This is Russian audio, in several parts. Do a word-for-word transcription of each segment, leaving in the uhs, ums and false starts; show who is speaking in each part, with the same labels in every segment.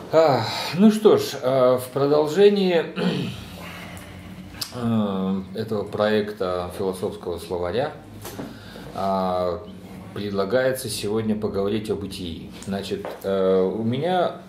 Speaker 1: А, ну что ж, в продолжении этого проекта философского словаря предлагается сегодня поговорить о бытии. Значит, у меня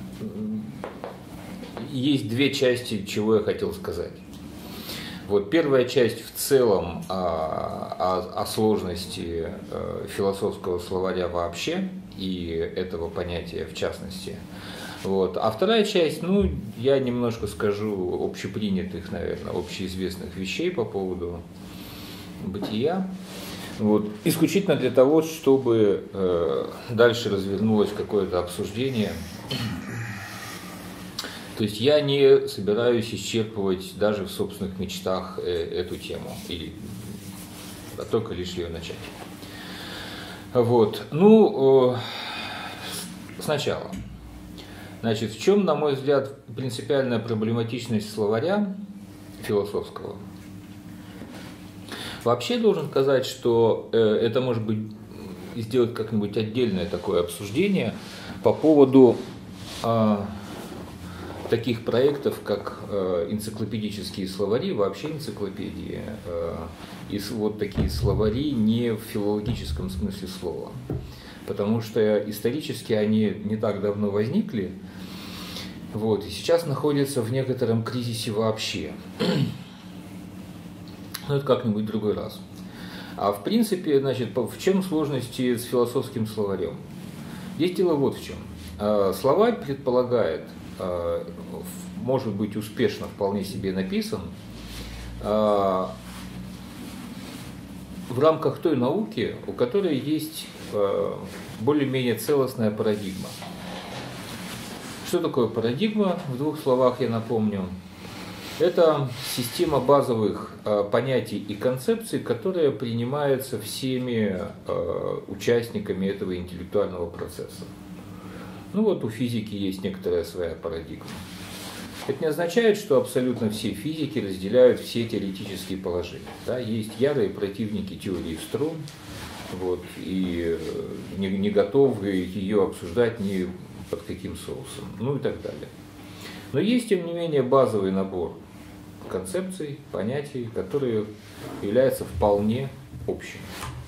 Speaker 1: есть две части, чего я хотел сказать. Вот первая часть в целом о, о, о сложности философского словаря вообще и этого понятия в частности. Вот. А вторая часть, ну, я немножко скажу общепринятых, наверное, общеизвестных вещей по поводу бытия. Вот. Исключительно для того, чтобы э, дальше развернулось какое-то обсуждение. То есть я не собираюсь исчерпывать даже в собственных мечтах э, эту тему, или, а только лишь ее начать. Вот. Ну, э, сначала. Значит, в чем, на мой взгляд, принципиальная проблематичность словаря философского? Вообще должен сказать, что э, это может быть сделать как-нибудь отдельное такое обсуждение по поводу э, таких проектов, как э, энциклопедические словари, вообще энциклопедии, э, и вот такие словари не в филологическом смысле слова. Потому что исторически они не так давно возникли, вот, и сейчас находятся в некотором кризисе вообще. Но это как-нибудь в другой раз. А в принципе, значит, в чем сложности с философским словарем? Здесь дело вот в чем. Словарь предполагает, может быть успешно вполне себе написан, в рамках той науки, у которой есть более-менее целостная парадигма. Что такое парадигма? В двух словах я напомню. Это система базовых понятий и концепций, которая принимается всеми участниками этого интеллектуального процесса. Ну вот у физики есть некоторая своя парадигма. Это не означает, что абсолютно все физики разделяют все теоретические положения. Да, есть ярые противники теории струн, вот, и не, не готовы ее обсуждать ни под каким соусом, ну и так далее. Но есть, тем не менее, базовый набор концепций, понятий, которые являются вполне общими.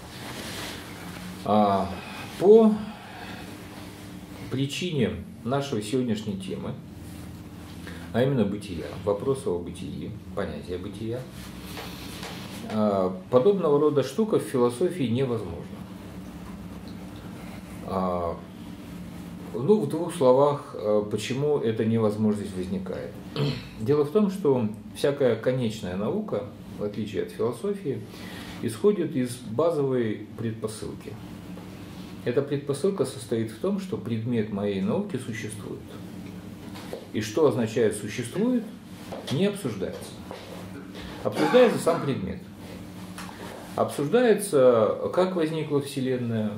Speaker 1: А, по причине нашей сегодняшней темы, а именно бытия, вопроса о бытии, понятия бытия, подобного рода штука в философии невозможна. Ну, в двух словах, почему эта невозможность возникает. Дело в том, что всякая конечная наука, в отличие от философии, исходит из базовой предпосылки. Эта предпосылка состоит в том, что предмет моей науки существует. И что означает «существует» не обсуждается. Обсуждается сам предмет. Обсуждается, как возникла Вселенная,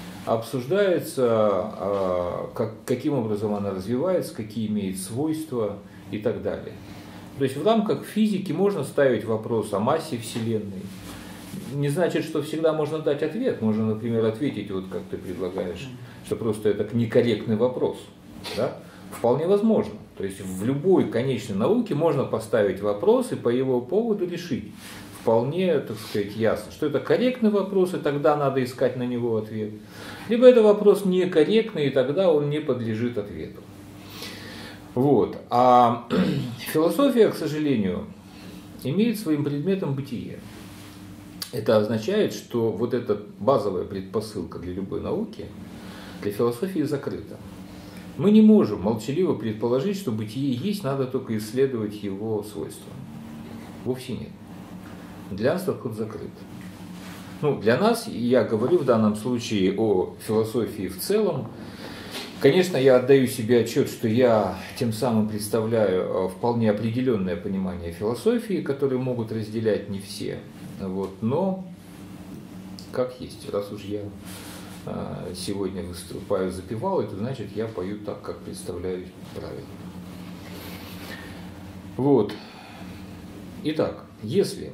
Speaker 1: обсуждается, как, каким образом она развивается, какие имеет свойства и так далее. То есть в рамках физики можно ставить вопрос о массе Вселенной. Не значит, что всегда можно дать ответ. Можно, например, ответить, вот как ты предлагаешь, что просто это некорректный вопрос. Да? Вполне возможно. То есть в любой конечной науке можно поставить вопрос и по его поводу решить. Вполне, так сказать, ясно, что это корректный вопрос, и тогда надо искать на него ответ. Либо это вопрос некорректный, и тогда он не подлежит ответу. Вот. А философия, к сожалению, имеет своим предметом бытие. Это означает, что вот эта базовая предпосылка для любой науки, для философии закрыта. Мы не можем молчаливо предположить, что бытие есть, надо только исследовать его свойства. Вовсе нет. Для нас тот ход закрыт. Ну, для нас, я говорю в данном случае о философии в целом, конечно, я отдаю себе отчет, что я тем самым представляю вполне определенное понимание философии, которые могут разделять не все. Вот, но как есть, раз уж я сегодня выступаю запевал, это значит, я пою так, как представляю правильно. Вот. Итак, если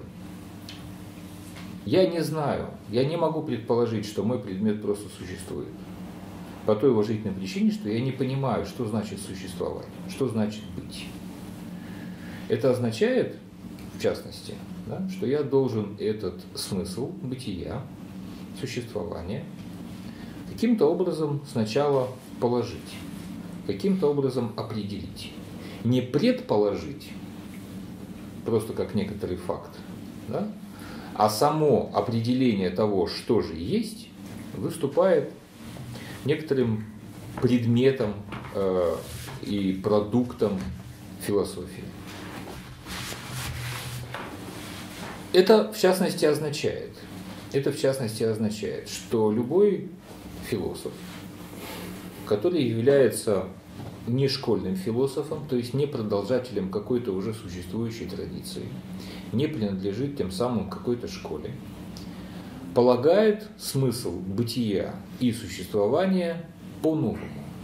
Speaker 1: я не знаю, я не могу предположить, что мой предмет просто существует. По той уважительной причине, что я не понимаю, что значит существовать, что значит быть. Это означает, в частности, да, что я должен этот смысл бытия, существования, каким-то образом сначала положить, каким-то образом определить. Не предположить, просто как некоторый факт, да, а само определение того, что же есть, выступает некоторым предметом э, и продуктом философии. Это в частности означает, это в частности означает, что любой философ, который является не школьным философом, то есть не продолжателем какой-то уже существующей традиции, не принадлежит тем самым какой-то школе, полагает смысл бытия и существования по-новому.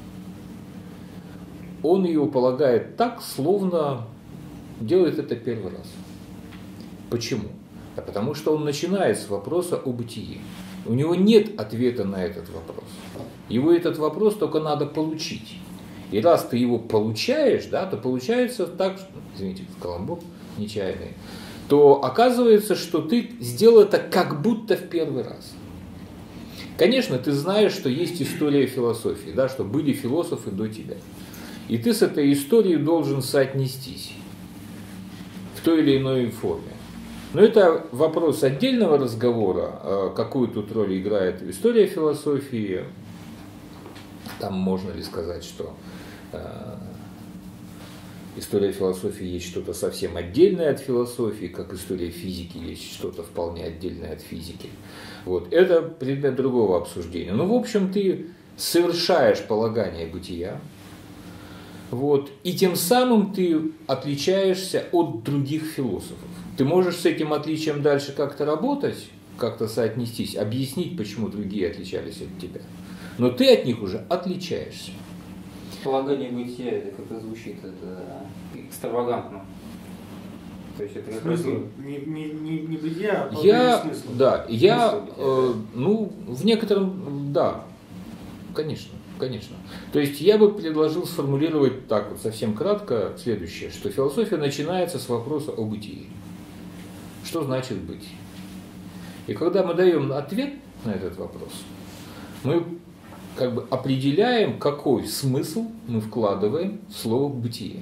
Speaker 1: Он его полагает так, словно делает это первый раз. Почему? А потому что он начинает с вопроса о бытии. У него нет ответа на этот вопрос. Его этот вопрос только надо получить. И раз ты его получаешь, да, то получается так, что, извините, каламбур нечаянный, то оказывается, что ты сделал это как будто в первый раз. Конечно, ты знаешь, что есть история философии, да, что были философы до тебя. И ты с этой историей должен соотнестись в той или иной форме. Но это вопрос отдельного разговора, какую тут роль играет история философии. Там можно ли сказать, что э, история философии есть что-то совсем отдельное от философии, как история физики есть что-то вполне отдельное от физики. Вот. Это предмет другого обсуждения. Но в общем ты совершаешь полагание бытия, вот, и тем самым ты отличаешься от других философов. Ты можешь с этим отличием дальше как-то работать, как-то соотнестись, объяснить, почему другие отличались от тебя. Но ты от них уже отличаешься.
Speaker 2: Полагание бытия, это как-то звучит это экстравагантно. То есть это
Speaker 3: смысл? Не, не, не, не бытия, а
Speaker 1: я,
Speaker 3: смысла.
Speaker 1: Да, я, э, ну, в некотором, да, конечно, конечно. То есть я бы предложил сформулировать так вот совсем кратко следующее, что философия начинается с вопроса о бытии. Что значит быть? И когда мы даем ответ на этот вопрос, мы как бы определяем, какой смысл мы вкладываем в слово «бытие».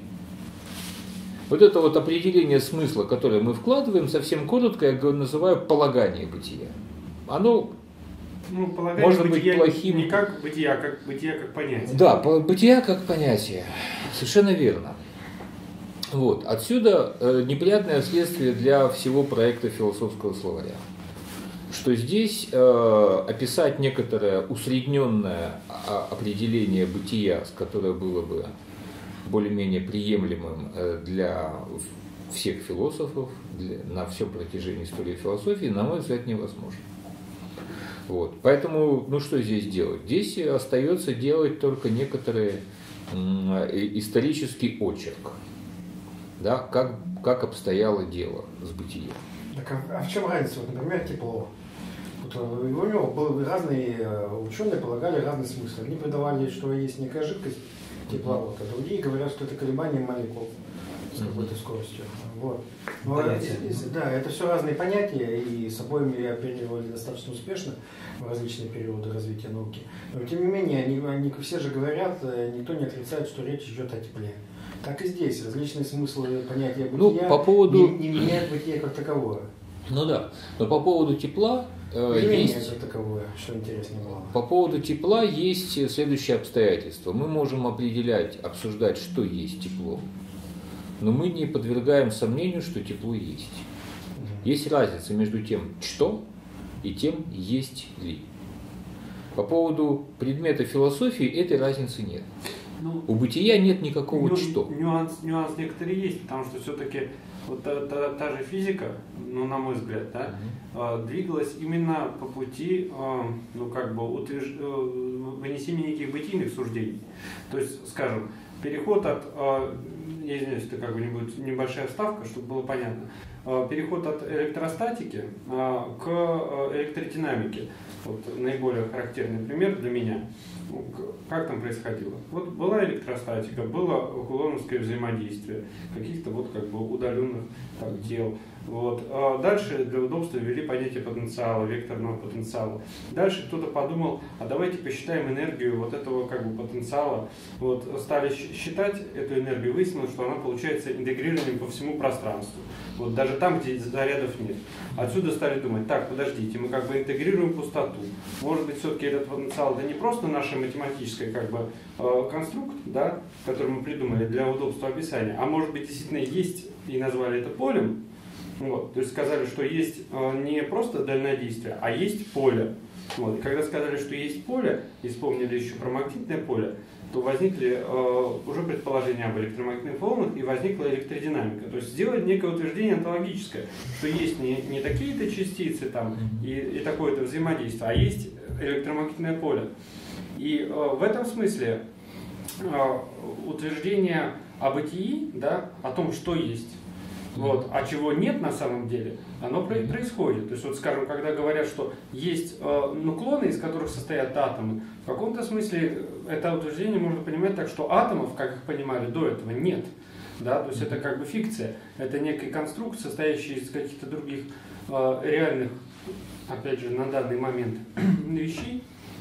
Speaker 1: Вот это вот определение смысла, которое мы вкладываем, совсем коротко я называю полагание бытия. Оно
Speaker 3: ну,
Speaker 1: может быть плохим.
Speaker 3: Не как бытие, а как бытие как понятие.
Speaker 1: Да, бытие как понятие. Совершенно верно. Вот. Отсюда э, неприятное следствие для всего проекта философского словаря. Что здесь э, описать некоторое усредненное определение бытия, которое было бы более-менее приемлемым э, для всех философов, для, на всем протяжении истории философии, на мой взгляд, невозможно. Вот. Поэтому, ну что здесь делать? Здесь остается делать только некоторый э, исторический очерк, да, как, как обстояло дело с бытием.
Speaker 4: Так, а, а в чем разница? Вот, например, тепло. Вот, у него были разные ученые полагали разный смысл. Одни придавали, что есть некая жидкость, тепловод, а другие говорят, что это колебание молекул с какой-то скоростью. Вот. Но, да, это все разные понятия, и с обоими оперировали достаточно успешно в различные периоды развития науки. Но тем не менее, они, они все же говорят, никто не отрицает, что речь идет о тепле. Так и здесь различные смыслы понятия бытия
Speaker 1: ну, по поводу...
Speaker 4: не, не меняют бытие как таковое.
Speaker 1: Ну да, но по поводу тепла э, есть...
Speaker 4: как таковое, что интересно было.
Speaker 1: По поводу тепла есть следующее обстоятельство. Мы можем определять, обсуждать, что есть тепло, но мы не подвергаем сомнению, что тепло есть. Угу. Есть разница между тем, что и тем, есть ли. По поводу предмета философии этой разницы нет.
Speaker 3: Ну,
Speaker 1: у бытия нет никакого
Speaker 3: ню,
Speaker 1: что.
Speaker 3: Нюанс, нюанс некоторый есть, потому что все-таки вот та, та, та же физика, ну, на мой взгляд, да, uh-huh. э, двигалась именно по пути, э, ну, как бы, утвержд... э, вынесения неких бытийных суждений. То есть, скажем, переход от, э, я извиняюсь, это как бы не будет небольшая вставка, чтобы было понятно, э, переход от электростатики э, к электродинамике. Вот наиболее характерный пример для меня. Как там происходило? Вот была электростатика, было кулоновское взаимодействие каких-то вот как бы удаленных так, тел. Вот. А дальше для удобства ввели понятие потенциала, векторного потенциала. Дальше кто-то подумал, а давайте посчитаем энергию вот этого как бы потенциала. Вот. Стали считать эту энергию, выяснилось, что она получается интегрированием по всему пространству. Вот. Даже там, где зарядов нет. Отсюда стали думать, так, подождите, мы как бы интегрируем пустоту. Может быть, все-таки этот потенциал, это не просто наше математическое как бы конструкт, да, который мы придумали для удобства описания, а может быть, действительно есть, и назвали это полем. Вот, то есть сказали, что есть э, не просто дальнодействие, а есть поле. Вот, и когда сказали, что есть поле, и вспомнили еще про магнитное поле, то возникли э, уже предположения об электромагнитных волнах и возникла электродинамика. То есть сделать некое утверждение онтологическое, что есть не, не такие-то частицы там, и, и такое-то взаимодействие, а есть электромагнитное поле. И э, в этом смысле э, утверждение о бытии, да, о том, что есть, вот, а чего нет на самом деле, оно происходит. То есть, вот, скажем, когда говорят, что есть э, нуклоны, из которых состоят атомы, в каком-то смысле это утверждение можно понимать так, что атомов, как их понимали до этого, нет. Да? То есть это как бы фикция, это некий конструкт, состоящий из каких-то других э, реальных, опять же, на данный момент вещей.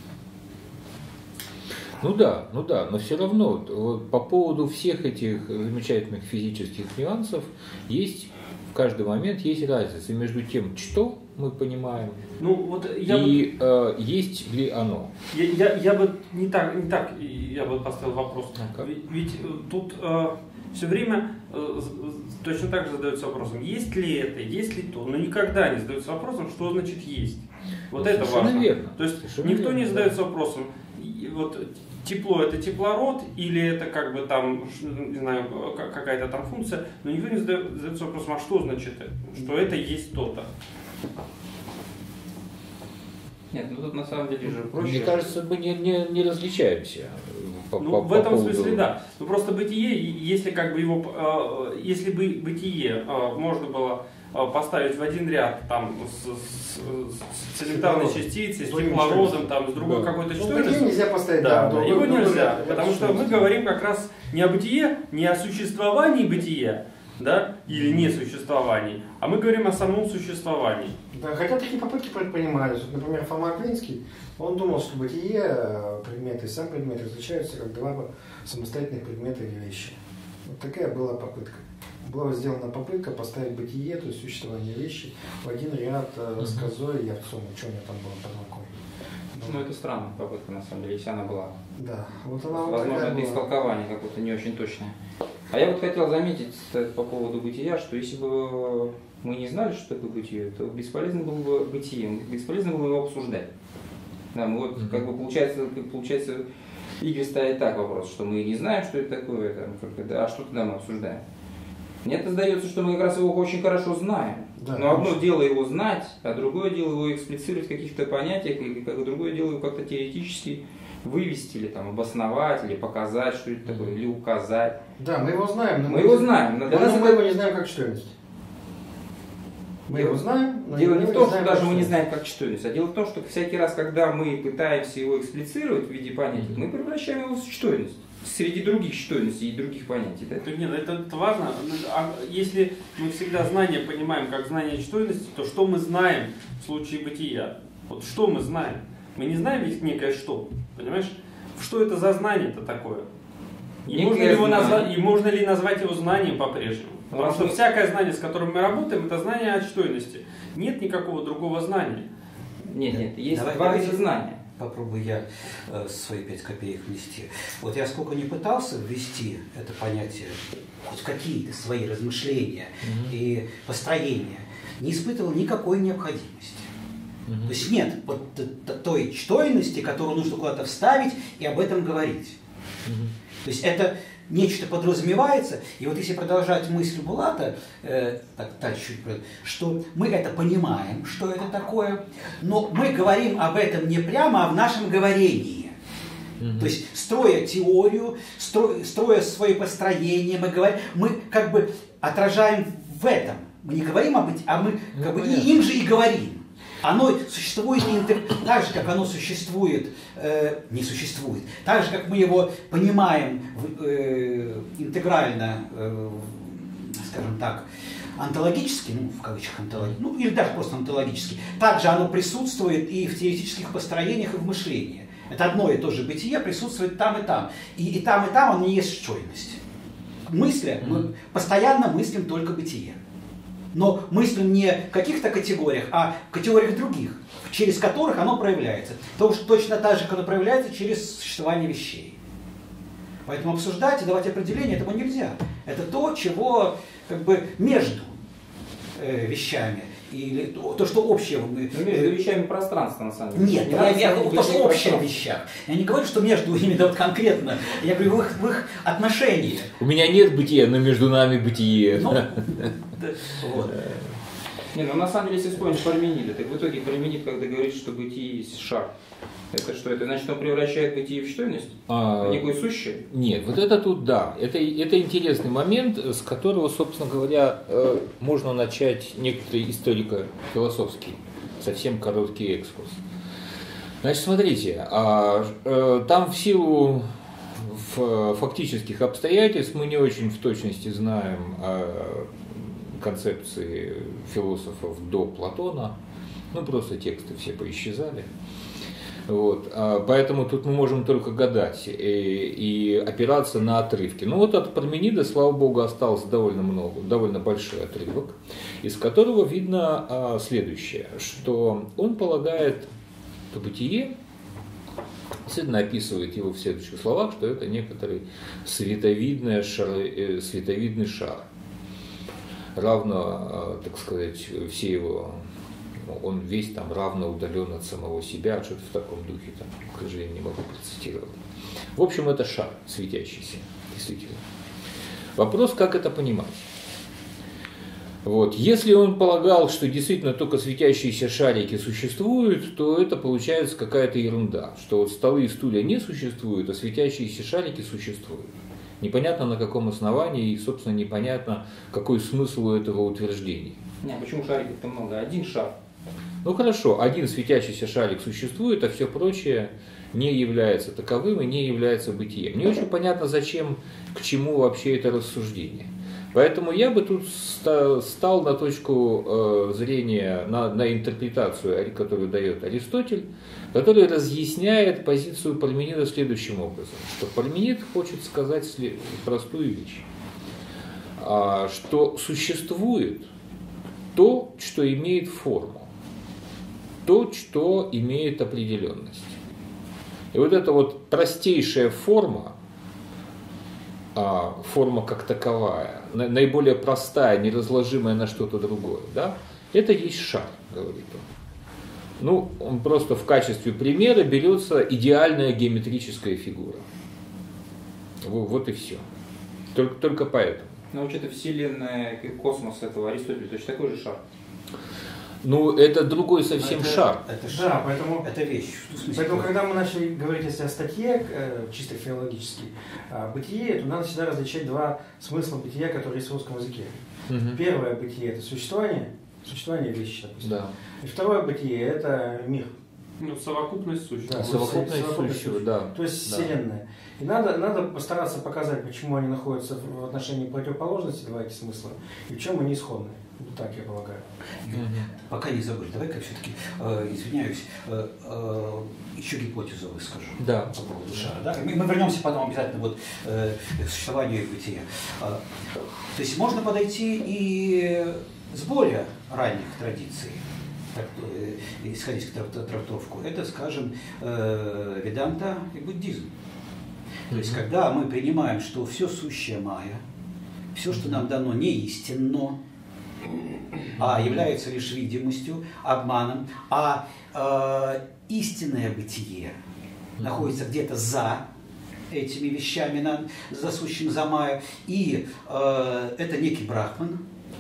Speaker 1: Ну да, ну да, но все равно вот, по поводу всех этих замечательных физических нюансов есть в каждый момент есть разница между тем, что мы понимаем,
Speaker 3: ну, вот я
Speaker 1: и
Speaker 3: бы,
Speaker 1: э, есть ли оно.
Speaker 3: Я, я, я бы не так, не так я бы поставил вопрос.
Speaker 1: А
Speaker 3: ведь, ведь тут э, все время э, точно так же задается вопросом, есть ли это, есть ли то, но никогда не задается вопросом, что значит есть. Вот
Speaker 1: ну,
Speaker 3: это важно.
Speaker 1: Верно.
Speaker 3: То есть
Speaker 1: Совершенно
Speaker 3: никто
Speaker 1: верно,
Speaker 3: не задается
Speaker 1: да.
Speaker 3: вопросом, вот тепло это теплород или это как бы там, не знаю, какая-то там функция, но никто не задается вопросом, а что значит это, что это есть то-то.
Speaker 2: Нет, ну тут на самом деле же проще.
Speaker 1: Мне кажется, мы не, не, не различаемся. По,
Speaker 3: ну,
Speaker 1: по,
Speaker 3: в этом
Speaker 1: по поводу...
Speaker 3: смысле да. Ну просто бытие, если как бы его, э, если бы бытие э, можно было э, поставить в один ряд там с, с, с элементарной частицей, с теплородом, там, с другой да. какой-то частицей.
Speaker 4: Ну, нельзя поставить,
Speaker 3: да,
Speaker 4: да,
Speaker 3: да, его
Speaker 4: другой,
Speaker 3: нельзя,
Speaker 4: другой,
Speaker 3: потому что мы говорим как раз не о бытие, не о существовании бытия, да, или несуществовании, а мы говорим о самом существовании.
Speaker 4: Да, хотя такие попытки предпринимались. Вот, например, Фома Аквинский, он думал, что бытие, предметы и сам предмет различаются как два самостоятельных предмета или вещи. Вот такая была попытка. Была сделана попытка поставить бытие, то есть существование вещи, в один ряд э, с козой и овцом, что у меня там было под рукой.
Speaker 2: Ну, это странная попытка, на самом деле, если она была.
Speaker 4: Да, вот она вот
Speaker 2: возможно, это
Speaker 4: была.
Speaker 2: истолкование какое-то не очень точное. А я вот хотел заметить по поводу бытия, что если бы мы не знали, что такое бытие, то бесполезно было бы бытие, бесполезно было бы его обсуждать. Да, мы вот, как бы, получается, получается, Игорь ставит так вопрос, что мы не знаем, что это такое, там, да, а что тогда мы обсуждаем? Мне сдается, что мы как раз его очень хорошо знаем.
Speaker 4: Да,
Speaker 2: но одно
Speaker 4: конечно.
Speaker 2: дело его знать, а другое дело его эксплицировать в каких-то понятиях, и другое дело его как-то теоретически вывести, или там, обосновать, или показать, что это такое, или указать.
Speaker 4: Да, мы его знаем. Но
Speaker 2: мы, мы его знаем, но для
Speaker 4: но
Speaker 2: нас
Speaker 4: мы
Speaker 2: это...
Speaker 4: его не знаем как что-нибудь. Мы его знаем, но
Speaker 2: дело
Speaker 4: мы
Speaker 2: не в
Speaker 4: его
Speaker 2: том,
Speaker 4: знаем,
Speaker 2: что даже
Speaker 4: как
Speaker 2: мы не
Speaker 4: что-нибудь.
Speaker 2: знаем, как что-нибудь, а дело в том, что всякий раз, когда мы пытаемся его эксплицировать в виде понятий, мы превращаем его в существительность среди других существительностей и других понятий. Да?
Speaker 3: Нет, это, это важно. А если мы всегда знание понимаем как знание чувственности, то что мы знаем в случае бытия? Вот что мы знаем? Мы не знаем ведь некое что, понимаешь? Что это за знание-то такое? И можно, ли его назвать, и можно ли назвать его знанием по-прежнему? Потому что всякое знание, с которым мы работаем, это знание о чувственности. Нет никакого другого знания.
Speaker 2: Нет, нет, есть
Speaker 5: Давай,
Speaker 2: два
Speaker 5: давайте
Speaker 2: вида знания.
Speaker 5: Попробую я э, свои пять копеек внести. Вот я сколько не пытался ввести это понятие, хоть какие-то свои размышления mm-hmm. и построения, не испытывал никакой необходимости. Mm-hmm. То есть нет вот той чтойности, которую нужно куда-то вставить и об этом говорить. Mm-hmm. То есть это нечто подразумевается, и вот если продолжать мысль Булата, э, так, так, чуть, что мы это понимаем, что это такое, но мы говорим об этом не прямо, а в нашем говорении. Mm-hmm. То есть, строя теорию, строя, строя свои построения, мы, говорим, мы как бы отражаем в этом. Мы не говорим об этом, а мы как бы и им же и говорим. Оно существует так же, как оно существует, э, не существует, так же, как мы его понимаем э, интегрально, э, скажем так, онтологически, ну, в кавычках онтологически, ну, или даже просто онтологически, также оно присутствует и в теоретических построениях, и в мышлении. Это одно и то же бытие присутствует там и там. И, и там, и там оно не есть чойность. Мысля, мы постоянно мыслим только бытие. Но мыслим не в каких-то категориях, а в категориях других, через которых оно проявляется. Точно так же, как оно проявляется через существование вещей. Поэтому обсуждать и давать определение этому нельзя. Это то, чего как бы между э, вещами. Или то, то, что общее.
Speaker 2: Ну, между вещами пространства, на самом деле.
Speaker 5: Нет, я, я, я то, что общее в вещах. Я не говорю, что между именно вот конкретно. Я говорю в их, в их отношении.
Speaker 1: У меня нет бытия, но между нами бытие.
Speaker 5: Ну, вот.
Speaker 2: Не, ну на самом деле, если вспомнить Парменида, так в итоге Парменид, когда говорит, что бытие есть шар, это что? Это значит, он превращает бытие в чтойность? А, в некую сущее?
Speaker 1: Нет, вот это тут да. Это, это интересный момент, с которого, собственно говоря, можно начать некоторый историко-философский, совсем короткий экскурс. Значит, смотрите, а, а, там в силу фактических обстоятельств мы не очень в точности знаем о концепции философов до Платона, ну просто тексты все поисчезали. Вот. Поэтому тут мы можем только гадать и, и опираться на отрывки. Ну вот от Парменида, слава богу, осталось довольно много, довольно большой отрывок, из которого видно следующее, что он полагает, что бытие, действительно описывает его в следующих словах, что это некоторый световидный шар, световидный шар. Равно, так сказать, все его, он весь там равно удален от самого себя, что-то в таком духе, там, к сожалению, не могу процитировать. В общем, это шар светящийся, действительно. Вопрос, как это понимать? Вот. Если он полагал, что действительно только светящиеся шарики существуют, то это получается какая-то ерунда, что вот столы и стулья не существуют, а светящиеся шарики существуют. Непонятно на каком основании и, собственно, непонятно, какой смысл у этого утверждения.
Speaker 2: Не, а почему шариков-то много? Один шар.
Speaker 1: Ну хорошо, один светящийся шарик существует, а все прочее не является таковым и не является бытием. Не очень понятно, зачем, к чему вообще это рассуждение. Поэтому я бы тут стал на точку зрения, на, на интерпретацию, которую дает Аристотель, который разъясняет позицию Парменида следующим образом, что Парменид хочет сказать простую вещь, что существует то, что имеет форму, то, что имеет определенность. И вот эта вот простейшая форма, форма как таковая, наиболее простая, неразложимая на что-то другое, да, это есть шар, говорит он. Ну, он просто в качестве примера берется идеальная геометрическая фигура. Вот и все. Только, только поэтому.
Speaker 2: Но вообще-то Вселенная, космос этого Аристотеля, точно такой же шар.
Speaker 1: Ну, это другой совсем
Speaker 4: это,
Speaker 1: шар.
Speaker 4: Это шар. Да, поэтому,
Speaker 5: это вещь.
Speaker 4: Поэтому, когда мы начали говорить если о статье, чисто филологически, о бытие, то надо всегда различать два смысла бытия, которые есть в русском языке. Угу. Первое бытие – это существование, существование вещи, допустим. Да. И второе бытие – это мир.
Speaker 3: Ну, совокупность сущего.
Speaker 1: Да, совокупность, совокупность сущего, да.
Speaker 4: То есть
Speaker 1: да.
Speaker 4: Вселенная. И надо, надо постараться показать, почему они находятся в отношении противоположности, два эти смысла, и в чем они исходны. Вот так я полагаю.
Speaker 5: Mm-hmm. Пока не забыли, давай-ка все-таки, э, извиняюсь, э, э, еще гипотезу выскажу.
Speaker 1: Да.
Speaker 5: По поводу шара. Да? Мы, мы вернемся потом обязательно вот, э, к существованию и бытия. Э, то есть можно подойти и с более ранних традиций, исходить трактовку. Это, скажем, э, веданта и буддизм. То есть, когда мы принимаем, что все сущее майя, все, что нам дано, не истинно, а является лишь видимостью, обманом, а э, истинное бытие находится где-то за этими вещами, на, за сущим за майя, и э, это некий брахман,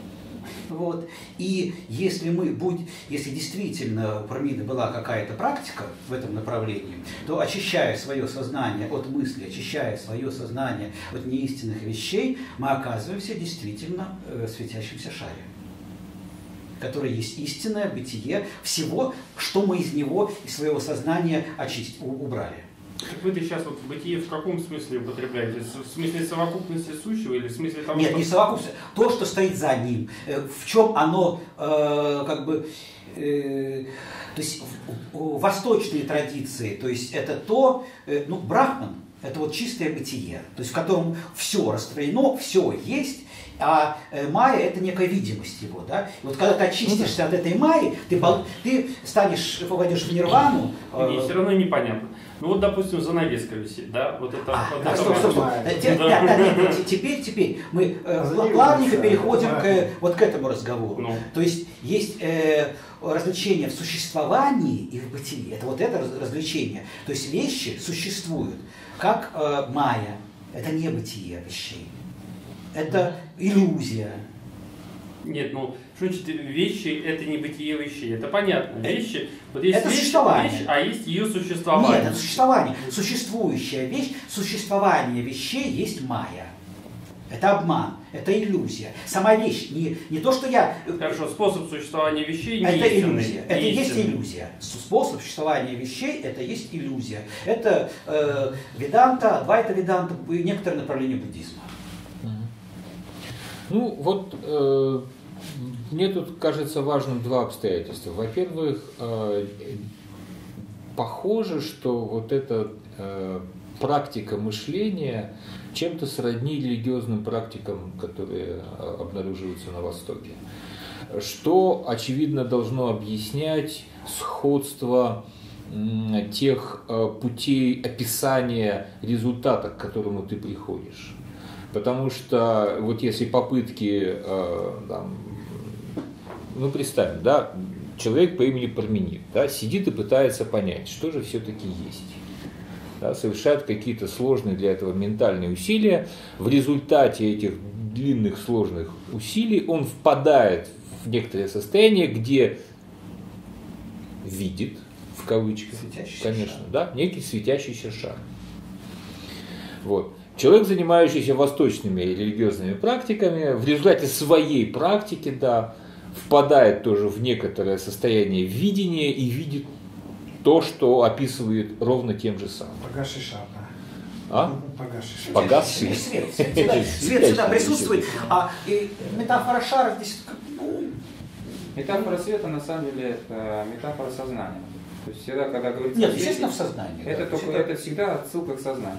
Speaker 5: Вот. И если мы будь, если действительно у Парменида была какая-то практика в этом направлении, то очищая свое сознание от мысли, очищая свое сознание от неистинных вещей, мы оказываемся действительно э, в светящемся шаре, который есть истинное бытие всего, что мы из него, из своего сознания очистили, убрали.
Speaker 3: Так вы сейчас вот бытие в каком смысле употребляете? В смысле совокупности сущего или в смысле того,
Speaker 5: Нет,
Speaker 3: что...
Speaker 5: не совокупность. То, что стоит за ним. В чем оно, э, как бы, э, то есть в, в восточные традиции, то есть это то, э, ну, Брахман, это вот чистое бытие, то есть в котором все растворено, все есть. А майя – это некая видимость его, да? И вот когда ты очистишься от этой майи, ты, ты станешь, попадешь в нирвану.
Speaker 3: И все равно непонятно. Ну вот, допустим, занавеска висит, да? Вот это.
Speaker 5: А,
Speaker 3: вот
Speaker 5: да,
Speaker 3: это
Speaker 5: стоп, стоп, стоп. Да, да, нет, теперь, теперь мы э, плавненько переходим к, вот к этому разговору. Ну. То есть есть э, развлечение в существовании и в бытии. Это вот это развлечение. То есть вещи существуют, как э, майя. Это не бытие вещей. Это иллюзия.
Speaker 3: Нет, ну, что значит вещи – это не бытие вещей? Это понятно. Вещи, вот есть
Speaker 5: это
Speaker 3: вещь,
Speaker 5: существование.
Speaker 3: Вещь, а есть ее существование.
Speaker 5: Нет, это существование. Существующая вещь, существование вещей есть майя. Это обман, это иллюзия. Сама вещь, не, не то, что я...
Speaker 3: Хорошо, способ существования вещей не
Speaker 5: это
Speaker 3: истинный.
Speaker 5: иллюзия. Это и есть иллюзия. Способ существования вещей – это есть иллюзия. Это э, веданта, адвайта веданта и некоторые направления буддизма.
Speaker 1: Ну, вот э, мне тут кажется важным два обстоятельства. Во-первых, э, похоже, что вот эта э, практика мышления чем-то сродни религиозным практикам, которые обнаруживаются на Востоке. Что, очевидно, должно объяснять сходство э, тех э, путей описания результата, к которому ты приходишь. Потому что вот если попытки, э, там, ну представим, да, человек по имени Парменид, да, сидит и пытается понять, что же все-таки есть. Да, совершает какие-то сложные для этого ментальные усилия. В результате этих длинных сложных усилий он впадает в некоторое состояние, где видит, в кавычках,
Speaker 5: светящийся
Speaker 1: конечно,
Speaker 5: шар.
Speaker 1: Да, некий светящийся шар. Вот. Человек, занимающийся восточными религиозными практиками, в результате своей практики, да, впадает тоже в некоторое состояние видения и видит то, что описывает ровно тем же самым.
Speaker 4: Погасший шар, да.
Speaker 1: А?
Speaker 4: Погасший шар.
Speaker 1: Погасший.
Speaker 5: Свет, свет, всегда, свет всегда присутствует, а и метафора шара здесь, ну...
Speaker 2: Метафора света на самом деле это метафора сознания. То есть всегда, когда говорится
Speaker 5: Нет,
Speaker 2: о свете,
Speaker 5: естественно, в сознании.
Speaker 2: это,
Speaker 5: да,
Speaker 2: только,
Speaker 5: всегда.
Speaker 2: это всегда отсылка к сознанию.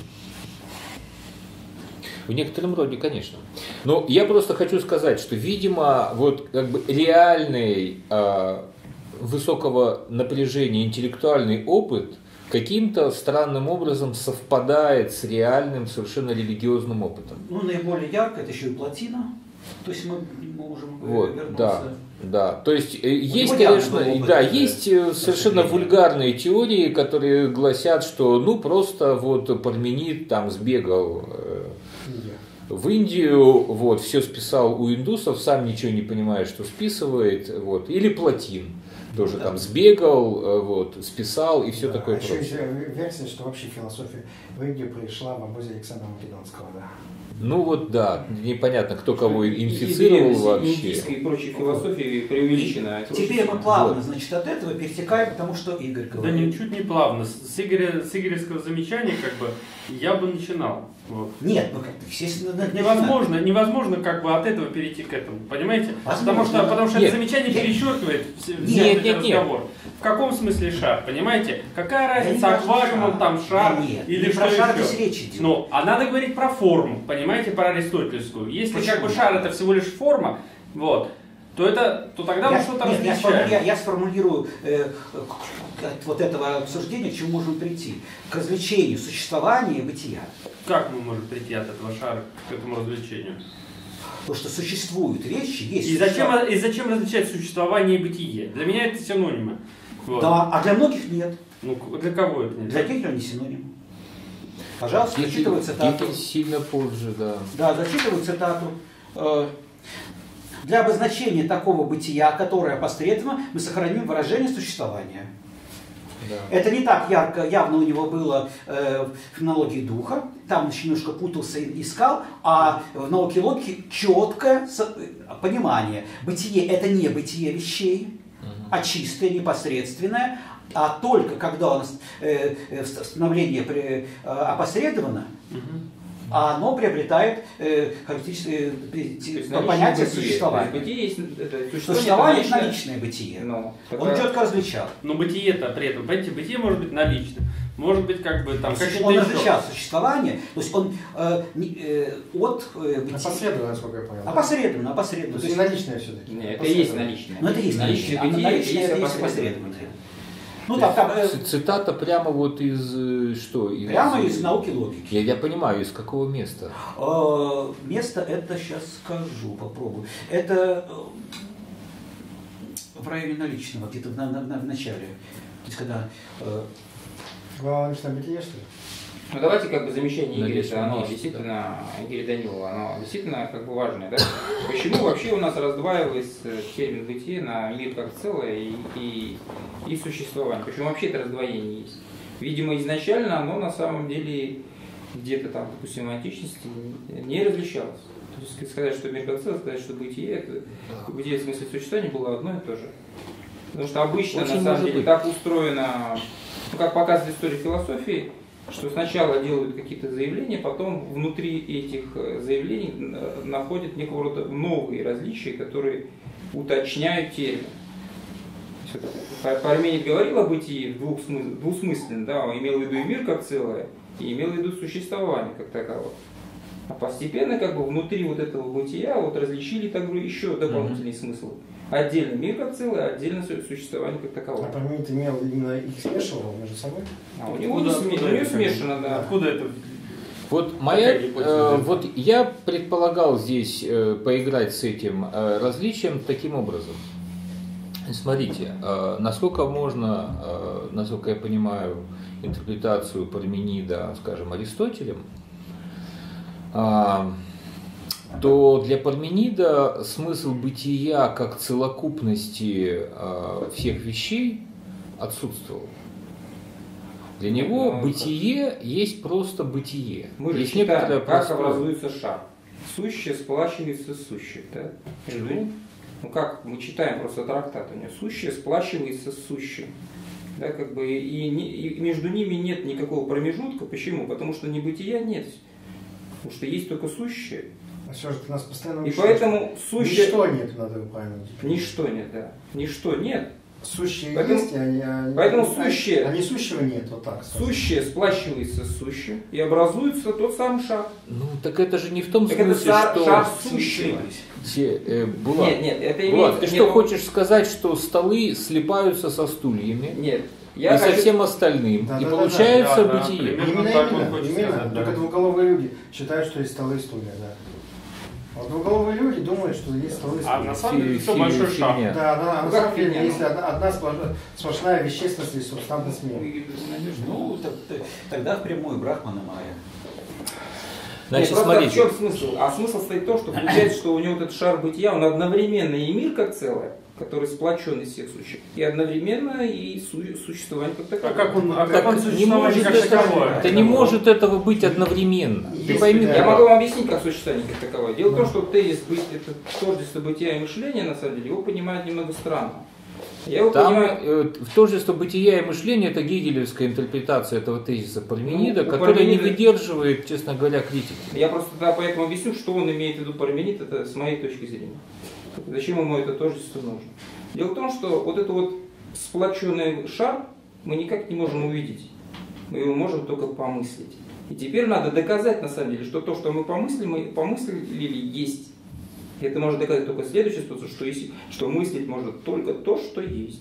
Speaker 1: В некотором роде, конечно. Но я просто хочу сказать, что, видимо, вот как бы реальный э, высокого напряжения интеллектуальный опыт каким-то странным образом совпадает с реальным совершенно религиозным опытом.
Speaker 5: Ну, наиболее ярко это еще и плотина. То есть мы можем
Speaker 1: Вот,
Speaker 5: вернуться.
Speaker 1: да, да. То есть есть,
Speaker 5: него
Speaker 1: конечно,
Speaker 5: явный опыт,
Speaker 1: да,
Speaker 5: да,
Speaker 1: есть совершенно вульгарные теории, которые гласят, что ну просто вот Парменид там сбегал э, в Индию, вот, все списал у индусов, сам ничего не понимает, что списывает, вот, или Платин тоже да. там сбегал, вот, списал и все
Speaker 4: да,
Speaker 1: такое
Speaker 4: а
Speaker 1: прочее.
Speaker 4: еще есть версия, что вообще философия в Индию пришла в обозе Александра Македонского, да.
Speaker 1: Ну вот да, непонятно, кто кого инфицировал
Speaker 2: и,
Speaker 1: вообще.
Speaker 2: Индийской и прочей философии преувеличена.
Speaker 5: Теперь мы плавно, вот. значит, от этого перетекаем, потому что Игорь говорит.
Speaker 3: Да ничуть не плавно. С, Игоря, с игоревского замечания как бы я бы начинал. Вот.
Speaker 5: Нет, ну как естественно,
Speaker 3: невозможно, невозможно как бы от этого перейти к этому, понимаете?
Speaker 5: Возможно.
Speaker 3: Потому что, потому что
Speaker 1: нет,
Speaker 3: это замечание
Speaker 1: нет,
Speaker 3: перечеркивает все,
Speaker 1: нет,
Speaker 3: весь этот
Speaker 1: нет,
Speaker 3: разговор.
Speaker 1: Нет.
Speaker 3: В каком смысле шар, понимаете? Какая
Speaker 5: Да
Speaker 3: разница, аквариум он там шар
Speaker 5: да нет,
Speaker 3: или
Speaker 5: не
Speaker 3: что
Speaker 5: про шар
Speaker 3: еще?
Speaker 5: здесь речь идет.
Speaker 3: Ну, а надо говорить про форму, понимаете, про аристотельскую. Если
Speaker 5: Почему?
Speaker 3: как бы шар это всего лишь форма, вот, то это, то тогда
Speaker 5: я,
Speaker 3: мы что-то
Speaker 5: нет, я,
Speaker 3: различаем.
Speaker 5: я, я сформулирую э, от вот этого обсуждения, к чему можем прийти. К развлечению существования и бытия.
Speaker 3: Как мы можем прийти от этого шара к этому развлечению?
Speaker 5: Потому что существуют вещи, есть
Speaker 3: И зачем, и зачем различать существование и бытие? Для меня это синонимы. Вот.
Speaker 5: Да, а для многих нет.
Speaker 3: Ну, для кого это нет?
Speaker 5: Для некоторых не синоним. Пожалуйста, зачитываю цитату.
Speaker 1: Сильно позже, да.
Speaker 5: Да, зачитываю цитату. для обозначения такого бытия, которое опосредованно, мы сохраним выражение существования. Да. Это не так ярко, явно у него было э, в феноменологии духа, там еще немножко путался и искал, а в науке логики четкое понимание. Бытие – это не бытие вещей, угу. а чистое, непосредственное, а только когда у нас э, становление при, э, опосредовано, угу. оно приобретает э, характеристическое э, понятие
Speaker 2: бытие.
Speaker 5: существования.
Speaker 2: Бытие есть, это, существование,
Speaker 5: существование
Speaker 2: это
Speaker 5: это наличное бытие.
Speaker 2: Но,
Speaker 5: Он
Speaker 2: это...
Speaker 5: четко различал.
Speaker 3: Но бытие-то при этом, понимаете, бытие может быть наличным. Может быть, как бы там...
Speaker 5: Как он различал существование, то есть он э, э, от э, бытия...
Speaker 4: Опосредованно, насколько я понял.
Speaker 5: Опосредованно, опосредованно.
Speaker 4: То есть не наличное все-таки.
Speaker 2: Нет, это и есть наличное.
Speaker 5: Ну это и есть наличное. А наличное это и есть опосредованное. Ну, там, там, э...
Speaker 1: Цитата прямо вот из что? Из...
Speaker 5: Прямо из науки логики.
Speaker 1: Я, я понимаю, из какого места?
Speaker 5: Э, место это сейчас скажу, попробую. Это в районе наличного, где-то в, на, на, в начале. То есть когда... Э...
Speaker 4: Глава наличное бытие, что ли?
Speaker 2: Ну давайте как бы замечание Игоря, оно
Speaker 1: место,
Speaker 2: действительно,
Speaker 1: да.
Speaker 2: Игоря Данилова, оно действительно как бы важное, да? Почему вообще у нас раздваивается термин бытие на мир как целое и, и, и существование? Почему вообще это раздвоение есть? Видимо, изначально оно на самом деле где-то там, допустим, в античности не различалось. То есть сказать, что мир как целое, сказать, что бытие, это бытие в смысле существования было одно и то же. Потому что обычно
Speaker 1: Очень
Speaker 2: на самом деле
Speaker 1: быть.
Speaker 2: так устроено, ну, как показывает история философии, что сначала делают какие-то заявления, потом внутри этих заявлений находят некого рода новые различия, которые уточняют термин. Парменид говорил о бытии двусмысленно, да, он имел в виду и мир как целое, и имел в виду существование как таковое. А постепенно как бы внутри вот этого бытия вот различили так бы еще дополнительные mm-hmm. смыслы. Отдельно мир как целое, отдельно существование как таковое.
Speaker 4: А Парменид имел именно их смешивал между собой?
Speaker 2: А у него, не сме... у него смешано, да.
Speaker 3: Откуда это?
Speaker 1: Вот моя, э, вот я предполагал здесь э, поиграть с этим э, различием таким образом. Смотрите, э, насколько можно, э, насколько я понимаю интерпретацию Парменида, скажем, Аристотелем, э, то для Парменида смысл бытия как целокупности э, всех вещей отсутствовал. Для него ну, бытие есть просто бытие.
Speaker 2: Мы же
Speaker 1: есть
Speaker 2: считаем, как
Speaker 1: простое...
Speaker 2: образуется шар. Сущее сплачивается с сущим. Да? Ну как, мы читаем просто трактат у него. Сущее сплачивается с сущим. Да, как бы, и, и, и между ними нет никакого промежутка. Почему? Потому что небытия нет. Потому что есть только сущее.
Speaker 4: А все же у нас постоянно...
Speaker 2: И поэтому сущее...
Speaker 4: Ничто нет, надо правильно.
Speaker 2: Ничто нет, да. Ничто нет.
Speaker 4: Сущие
Speaker 2: поэтому,
Speaker 4: есть, они, они,
Speaker 2: поэтому
Speaker 4: они,
Speaker 2: сущее,
Speaker 4: они сущего нет, вот так.
Speaker 2: Сущее сплачивается с сущим, и образуется тот самый шар.
Speaker 1: Ну, так это же не в том
Speaker 2: так
Speaker 1: смысле,
Speaker 2: это
Speaker 1: что...
Speaker 2: шар сущего.
Speaker 1: Э, Булат,
Speaker 2: нет, нет, это
Speaker 1: Булат,
Speaker 2: имеет...
Speaker 1: ты
Speaker 2: нет,
Speaker 1: что,
Speaker 2: ну...
Speaker 1: хочешь сказать, что столы слипаются со стульями?
Speaker 2: Нет.
Speaker 1: Я и
Speaker 2: хочу...
Speaker 1: со всем остальным.
Speaker 4: Да,
Speaker 1: и
Speaker 4: да,
Speaker 1: получается
Speaker 3: да, да,
Speaker 1: бытие.
Speaker 3: да,
Speaker 4: Именно,
Speaker 3: так
Speaker 4: именно,
Speaker 3: он хочет
Speaker 4: именно.
Speaker 3: сказать, да.
Speaker 4: Только двуголовые люди считают, что есть столы и стулья, да. А двуголовые люди думают, что есть столы и стулья.
Speaker 3: А на самом деле
Speaker 1: Фи-
Speaker 3: все
Speaker 1: фи-
Speaker 3: большой
Speaker 1: фигня.
Speaker 3: шаг.
Speaker 4: Да, да, а
Speaker 2: Ну,
Speaker 4: на
Speaker 2: как
Speaker 4: самом деле,
Speaker 2: фигня,
Speaker 4: если
Speaker 2: ну?
Speaker 4: одна, одна сплошная, сплошная вещественность и субстантная смена.
Speaker 5: Ну, так, тогда впрямую Брахмана Майя.
Speaker 1: Значит,
Speaker 2: Нет, просто
Speaker 1: смотрите.
Speaker 2: в чем смысл? А смысл стоит в том, что получается, что у него этот шар бытия, он одновременно и мир как целое, который сплочен из всех существ, и одновременно и су- существование как таковое.
Speaker 3: А как он, а
Speaker 1: Так
Speaker 3: как он
Speaker 1: не
Speaker 3: существование
Speaker 1: может
Speaker 3: как
Speaker 1: это,
Speaker 3: таковое?
Speaker 1: это не может этого быть одновременно. Ты
Speaker 4: Есть
Speaker 1: пойми,
Speaker 4: да.
Speaker 2: Я могу вам объяснить, как существование как таковое. Дело в том, что тезис быть, это тождество бытия и мышления, на самом деле, его понимают немного странно. Я его
Speaker 1: Там
Speaker 2: понимаю...
Speaker 1: э, тождество бытия и мышления — это гегелевская интерпретация этого тезиса Парменида,
Speaker 2: Ну, у
Speaker 1: которая не
Speaker 2: Парменида-
Speaker 1: выдерживает, честно говоря, критики.
Speaker 2: Я просто да, поэтому объясню, что он имеет в виду Парменид, это с моей точки зрения. Зачем ему это тождество нужно? Дело в том, что вот этот вот сплоченный шар мы никак не можем увидеть. Мы его можем только помыслить. И теперь надо доказать, на самом деле, что то, что мы помыслили, мы помыслили, есть. И это может доказать только следующий способ, что, если, что мыслить может только то, что есть.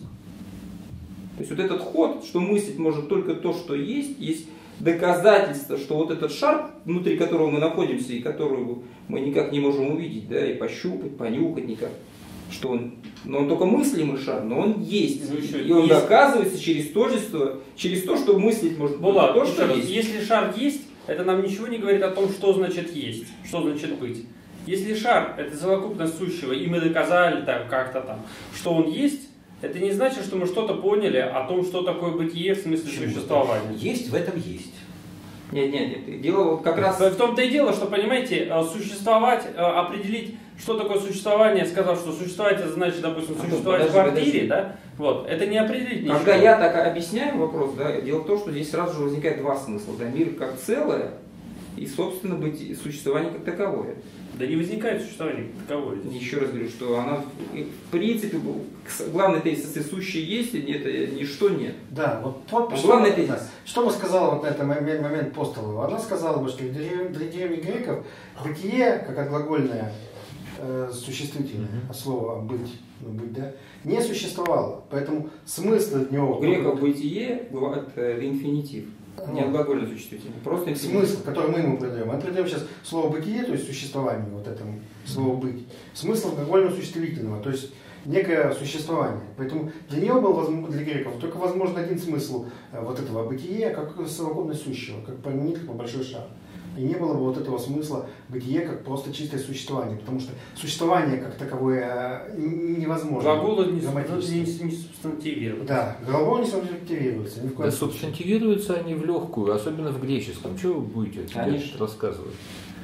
Speaker 2: То есть вот этот ход, что мыслить может только то, что есть, есть доказательство, что вот этот шар, внутри которого мы находимся и которого мы никак не можем увидеть, да, и пощупать, понюхать никак, что он, но он только мыслимый шар, но он есть.
Speaker 3: Ну, еще
Speaker 2: и он
Speaker 3: есть.
Speaker 2: доказывается через тождество, через то, что мыслить может
Speaker 3: Булат,
Speaker 2: то, что
Speaker 3: еще раз,
Speaker 2: есть.
Speaker 3: если шар есть, это нам ничего не говорит о том, что значит есть, что значит быть. Если шар – это совокупность сущего, и мы доказали там как-то там, что он есть, это не значит, что мы что-то поняли о том, что такое бытие в смысле
Speaker 5: Почему?
Speaker 3: существования.
Speaker 5: Есть, в этом есть.
Speaker 2: Нет, нет, нет. Дело вот как раз...
Speaker 3: В том-то и дело, что, понимаете, существовать, определить, что такое существование, сказав, что существовать, это значит, допустим, существовать
Speaker 2: подожди,
Speaker 3: в квартире,
Speaker 2: подожди.
Speaker 3: да? Вот, это не определить ничего.
Speaker 2: Когда я так объясняю вопрос, да, дело в том, что здесь сразу же возникает два смысла. Да, мир как целое и, собственно, быть, существование как таковое.
Speaker 3: Да не возникает существование как таковое.
Speaker 2: Еще раз говорю, что она, в принципе, главный тезис, если сущее есть, это ничто нет.
Speaker 4: Да, вот, вот что,
Speaker 2: главный тезис.
Speaker 4: да, что бы сказала вот на этот момент, момент Постолова? Она сказала бы, что для древних греков бытие, как отглагольное э, существительное, от слова быть, ну, быть, да, не существовало. Поэтому смысл от него...
Speaker 2: У греков бытие бывает это инфинитив. Не отглагольное существительное, просто инфинитив.
Speaker 4: Смысл, который мы ему придаем. Мы придаем сейчас слово бытие, то есть существование, вот этому слову быть. Смысл алкогольного существительного, то есть некое существование. Поэтому для него был, для греков, только возможен один смысл вот этого бытия, как совокупность сущего, как применитель по большой шар. И не было бы вот этого смысла бытие как просто чистое существование, потому что существование как таковое невозможно.
Speaker 3: Глаголы не, не, не субстантивируют.
Speaker 4: Да, глагол не субстантивируется.
Speaker 1: Да, субстантивируются они в легкую, особенно в греческом. Чего вы будете рассказывать?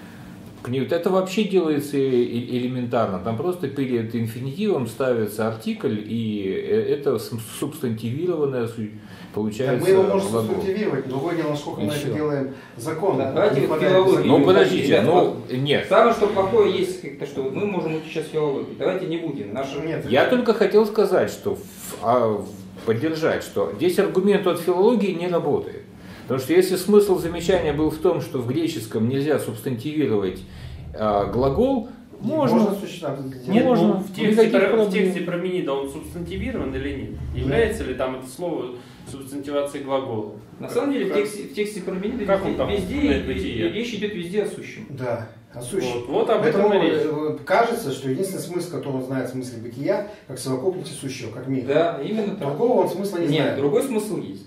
Speaker 1: Это вообще делается элементарно. Там просто перед инфинитивом ставится артикль, и это субстантивированное получается.
Speaker 4: Да, мы его можем субстантивировать, другое дело, насколько мы это делаем законно.
Speaker 2: Да, давайте вот филологию.
Speaker 1: Ну подождите, ну нет.
Speaker 2: Самое что плохое есть, то что мы можем учить сейчас филологию. Давайте не будем. Наша...
Speaker 1: Нет, я это... только хотел сказать, что а, поддержать, что здесь аргумент от филологии не работает. Потому что если смысл замечания был в том, что в греческом нельзя субстантивировать э, глагол,
Speaker 4: не,
Speaker 1: можно.
Speaker 4: Можно
Speaker 3: нет,
Speaker 1: можно.
Speaker 3: Ну, в, тексте, про, в тексте про Менида он субстантивирован или нет? Является ли там это слово субстантивацией глагола?
Speaker 2: На самом деле в тексте, в тексте про Менида
Speaker 3: как
Speaker 2: везде, везде речь идет везде о сущем.
Speaker 4: Да. О сущем.
Speaker 3: Вот, вот об этом
Speaker 4: Поэтому
Speaker 3: речь.
Speaker 4: Кажется, что единственный смысл, который он знает в смысле бытия, как совокупности сущего, как мир.
Speaker 2: Да, именно так.
Speaker 4: Другого он смысла не
Speaker 2: нет,
Speaker 4: знает.
Speaker 2: Нет, другой смысл есть.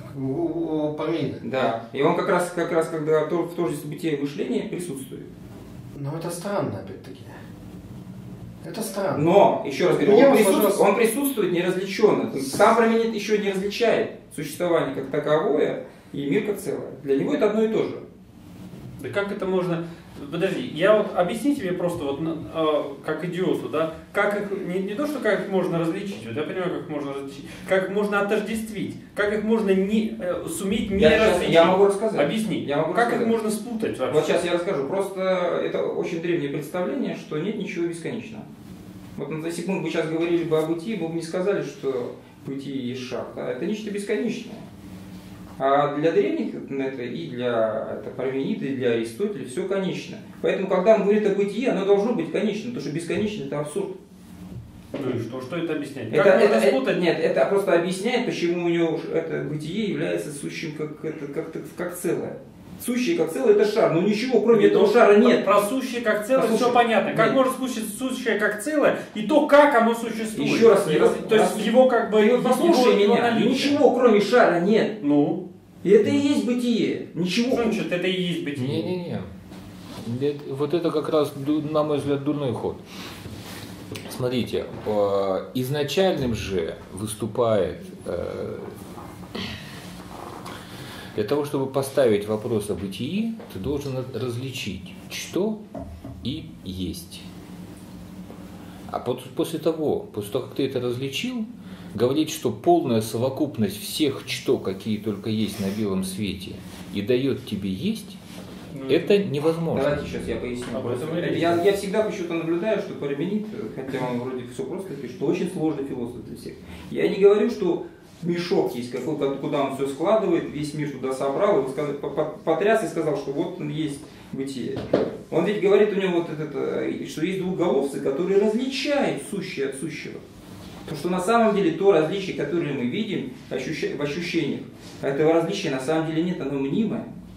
Speaker 4: У Парменида.
Speaker 2: Да, и он как раз, как раз когда в тождестве бытия и мышления присутствует.
Speaker 4: Но это странно, опять-таки. Это странно.
Speaker 2: Но, еще раз говорю, он присутствует, он присутствует неразличенно. Сам Парменид еще не различает существование как таковое и мир как целое. Для него это одно и то же.
Speaker 3: Да как это можно... Подожди, я вот объясните мне просто вот э, как идиоту, да, как их, не, не то, что как их можно различить, вот я понимаю, как их можно различить, как их можно отождествить, как их можно не, э, суметь не
Speaker 2: я
Speaker 3: различить.
Speaker 2: Я могу рассказать.
Speaker 3: Объясни,
Speaker 2: я могу
Speaker 3: как
Speaker 2: рассказать.
Speaker 3: их можно спутать вообще?
Speaker 2: Вот сейчас я расскажу. Просто это очень древнее представление, что нет ничего бесконечного. Вот если бы мы сейчас говорили бы о бытии, мы бы не сказали, что бытие есть шар. Да? Это нечто бесконечное. А для древних это и для Парменида, и для Аристотеля все конечно. Поэтому, когда он говорит о бытии, оно должно быть конечным, потому что бесконечно это абсурд.
Speaker 3: Ну и что? Что это объясняет?
Speaker 2: Это,
Speaker 3: как
Speaker 2: это,
Speaker 3: это спутать?
Speaker 2: Нет, это просто объясняет, почему у него это бытие является сущим как, это, как, как целое. Сущее как целое это шар, но ничего кроме
Speaker 3: нет,
Speaker 2: этого шара нет.
Speaker 3: Про сущее как целое
Speaker 2: про
Speaker 3: все понятно. Как
Speaker 2: нет.
Speaker 3: можно спустить сущее как целое и то, как оно существует.
Speaker 2: Еще раз,
Speaker 3: его,
Speaker 2: раз,
Speaker 3: то есть
Speaker 2: раз,
Speaker 3: его как бы...
Speaker 2: Его, послушай
Speaker 3: его,
Speaker 2: меня,
Speaker 3: его
Speaker 2: ничего кроме шара нет.
Speaker 3: Ну?
Speaker 2: И это и есть бытие. Ничего.
Speaker 3: Значит, это и есть бытие.
Speaker 1: Не-не-не. Вот это как раз, на мой взгляд, дурной ход. Смотрите, изначальным же выступает, для того, чтобы поставить вопрос о бытии, ты должен различить, что и есть. А после того, после того, как ты это различил, говорить, что полная совокупность всех что, какие только есть на белом свете, и дает тебе есть, ну, это невозможно.
Speaker 2: Давайте сейчас я поясню. Я, я всегда почему-то наблюдаю, что Парменид, хотя он вроде все просто пишет, что очень сложный философ для всех. Я не говорю, что мешок есть какой-то, куда он все складывает, весь мир туда собрал, и потряс и сказал, что вот он есть бытие. Он ведь говорит, у него вот это, что есть двухголовцы, которые различают сущее от сущего. Потому что на самом деле то различие, которое мы видим в ощущениях, этого различия на самом деле нет, оно мнимое.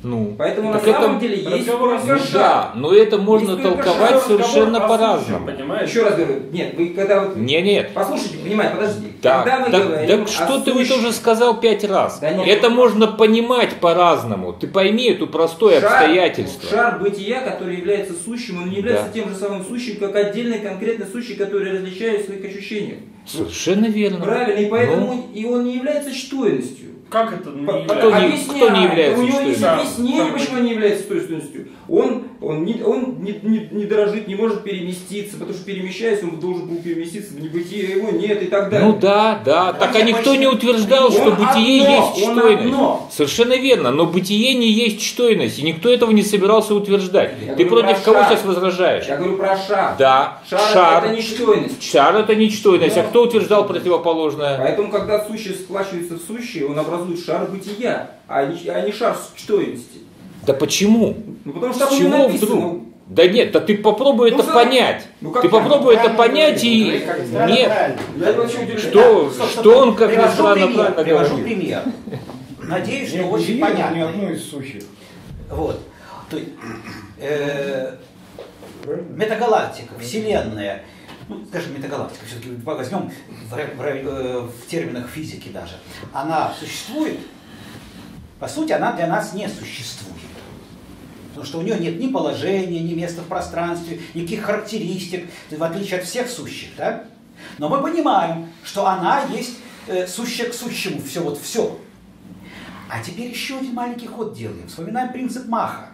Speaker 1: Ну,
Speaker 2: Поэтому на
Speaker 1: так
Speaker 2: самом
Speaker 1: это-
Speaker 2: деле есть
Speaker 3: разговор
Speaker 2: только
Speaker 1: Ну
Speaker 2: шар.
Speaker 1: да, но это можно
Speaker 2: Есть только
Speaker 1: толковать
Speaker 2: шар,
Speaker 1: совершенно
Speaker 3: Разговор о
Speaker 1: по-разному.
Speaker 3: сущем, понимаешь?
Speaker 2: Еще раз говорю, нет, вы когда вот...
Speaker 1: Не, нет.
Speaker 2: Послушайте, понимаете, подожди.
Speaker 1: Да,
Speaker 2: Когда мы
Speaker 1: так,
Speaker 2: говорим
Speaker 1: так
Speaker 2: о
Speaker 1: что ты вот
Speaker 2: сущем-
Speaker 1: уже сказал пять раз.
Speaker 2: Да нет,
Speaker 1: это
Speaker 2: ну-
Speaker 1: можно понимать по-разному. Ты пойми это простое
Speaker 2: Шар-
Speaker 1: обстоятельство.
Speaker 2: Шар бытия, который является сущим, он не является
Speaker 1: Да.
Speaker 2: тем же самым сущим, как отдельный конкретный сущий, который различает в своих ощущениях.
Speaker 1: Совершенно верно.
Speaker 2: Правильно, и поэтому
Speaker 1: Ну,
Speaker 2: и он не является чтойностью.
Speaker 3: Как это не
Speaker 2: По-
Speaker 3: является?
Speaker 1: Кто не-
Speaker 2: Объясняю.
Speaker 1: кто не является
Speaker 2: У него есть
Speaker 1: чтойностью?
Speaker 2: объяснение,
Speaker 3: Сам.
Speaker 2: почему он не является чтойностью. Он, он, не, он не, не, не дорожит, не может переместиться, потому что перемещаясь, он должен был переместиться в небытие, его нет и так далее.
Speaker 1: Ну да, да. Так а
Speaker 5: я
Speaker 1: никто не
Speaker 5: почти-
Speaker 1: утверждал,
Speaker 2: Он
Speaker 1: что бытие
Speaker 2: одно,
Speaker 1: есть
Speaker 2: он
Speaker 1: чтойность.
Speaker 2: одно.
Speaker 1: Совершенно верно, но бытие не есть чтойность, и никто этого не собирался утверждать.
Speaker 2: Я
Speaker 1: Ты
Speaker 2: говорю
Speaker 1: против
Speaker 2: про
Speaker 1: кого
Speaker 2: шар.
Speaker 1: сейчас возражаешь?
Speaker 2: Я говорю про шар.
Speaker 1: Да,
Speaker 2: Шар,
Speaker 1: шар.
Speaker 2: это не чтойность.
Speaker 1: Шар это не чтойность. А кто утверждал противоположное?
Speaker 2: Поэтому, когда сущее сплачивается в сущее, он образует шар бытия, а не, а не шар чтойности.
Speaker 1: Да почему?
Speaker 2: Ну, потому что
Speaker 1: С
Speaker 2: там не
Speaker 1: чего
Speaker 2: написано.
Speaker 1: вдруг? Да нет, да ты попробуй
Speaker 2: Ну,
Speaker 1: это
Speaker 2: за-
Speaker 1: понять.
Speaker 2: ну, как
Speaker 1: Ты
Speaker 2: правильно?
Speaker 1: попробуй это
Speaker 4: Правильно
Speaker 1: понять
Speaker 4: говорите,
Speaker 1: и...
Speaker 4: как правильно,
Speaker 1: Нет.
Speaker 4: правильно.
Speaker 2: Я вообще удивляюсь.
Speaker 1: Что,
Speaker 5: Стоп, стоп,
Speaker 1: что он как ни
Speaker 5: привожу
Speaker 1: странно
Speaker 5: пример,
Speaker 1: правильно
Speaker 5: привожу
Speaker 1: говорит?
Speaker 5: пример. Надеюсь, что
Speaker 4: Не
Speaker 5: очень
Speaker 4: удивило ни
Speaker 5: понятно.
Speaker 4: одно из сущих.
Speaker 5: Вот. То есть, э, метагалактика, Вселенная, ну, скажем, метагалактика, все-таки возьмем в, ре- в ре- э, в терминах физики даже, она существует, по сути, она для нас не существует. Потому что у нее нет ни положения, ни места в пространстве, никаких характеристик, в отличие от всех сущих, да? Но мы понимаем, что она есть э, сущее к сущему, все вот все. А теперь еще один маленький ход делаем. Вспоминаем принцип Маха.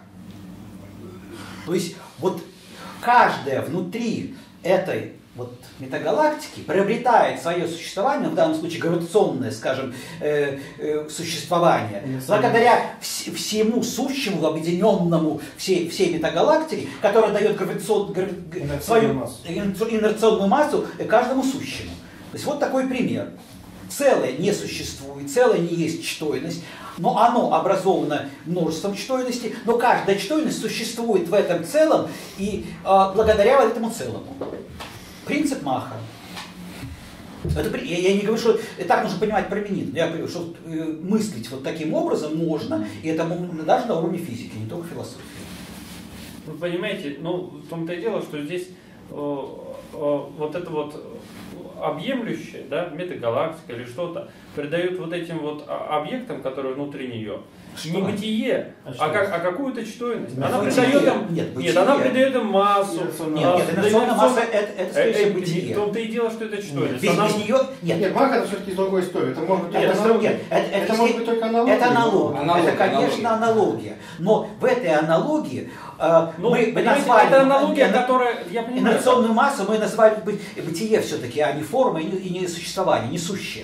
Speaker 5: То есть вот каждая внутри этой вот метагалактики приобретает свое существование, в данном случае гравитационное, скажем, э, э, существование, благодаря вс- всему сущему, объединенному всей, всей метагалактике, которая дает гравитацион- грави- г-
Speaker 4: Инерционную
Speaker 5: свою
Speaker 4: массу.
Speaker 5: инер- инерционную массу каждому сущему. То есть вот такой пример. Целое не существует, целое не есть чтойность, но оно образовано множеством чтойностей, но каждая чтойность существует в этом целом и э, благодаря вот этому целому. Принцип Маха. Это, при- я, я не говорю, что и так нужно понимать применительно. Я говорю, что э, мыслить вот таким образом можно, и это мо- даже на уровне физики, не только философии.
Speaker 3: Вы понимаете, ну, в том-то и дело, что здесь э, э, вот это вот объемлющее, да, метагалактика или что-то, придает вот этим вот а- объектам, которые внутри нее,
Speaker 5: Что?
Speaker 3: не бытие,
Speaker 4: А
Speaker 3: а,
Speaker 4: что?
Speaker 3: как, а какую-то чтойность.
Speaker 5: Нет,
Speaker 3: Она
Speaker 5: бытие.
Speaker 3: придает им,
Speaker 5: Нет,
Speaker 3: нет, она
Speaker 5: бытие.
Speaker 3: придает им массу.
Speaker 4: Инерционная
Speaker 5: Нет,
Speaker 3: а,
Speaker 5: нет,
Speaker 3: да,
Speaker 5: инерционная масса
Speaker 3: инерционная-
Speaker 5: это, это
Speaker 3: Э,
Speaker 5: скорее
Speaker 3: э,
Speaker 5: всего
Speaker 3: В
Speaker 5: бытие.
Speaker 3: том-то и дело, что это чтойность.
Speaker 5: Без,
Speaker 3: Она-
Speaker 5: без нее нет.
Speaker 4: Нет, Мах это все-таки из другой истории. Это может быть
Speaker 3: Нет,
Speaker 4: только
Speaker 3: это-
Speaker 4: аналогия.
Speaker 5: Нет, это, это,
Speaker 4: Это может быть только аналогия.
Speaker 5: Это аналогия.
Speaker 2: Аналогия,
Speaker 5: это, конечно, аналогия. Но в этой аналогии э,
Speaker 3: Ну,
Speaker 5: мы
Speaker 3: понимаете,
Speaker 5: назвали
Speaker 3: это аналогия,
Speaker 5: ин-
Speaker 3: которая, я понимаю,
Speaker 5: инерционную массу мы назвали бы- бытие все-таки, а не форма и не, и не существование, не сущее.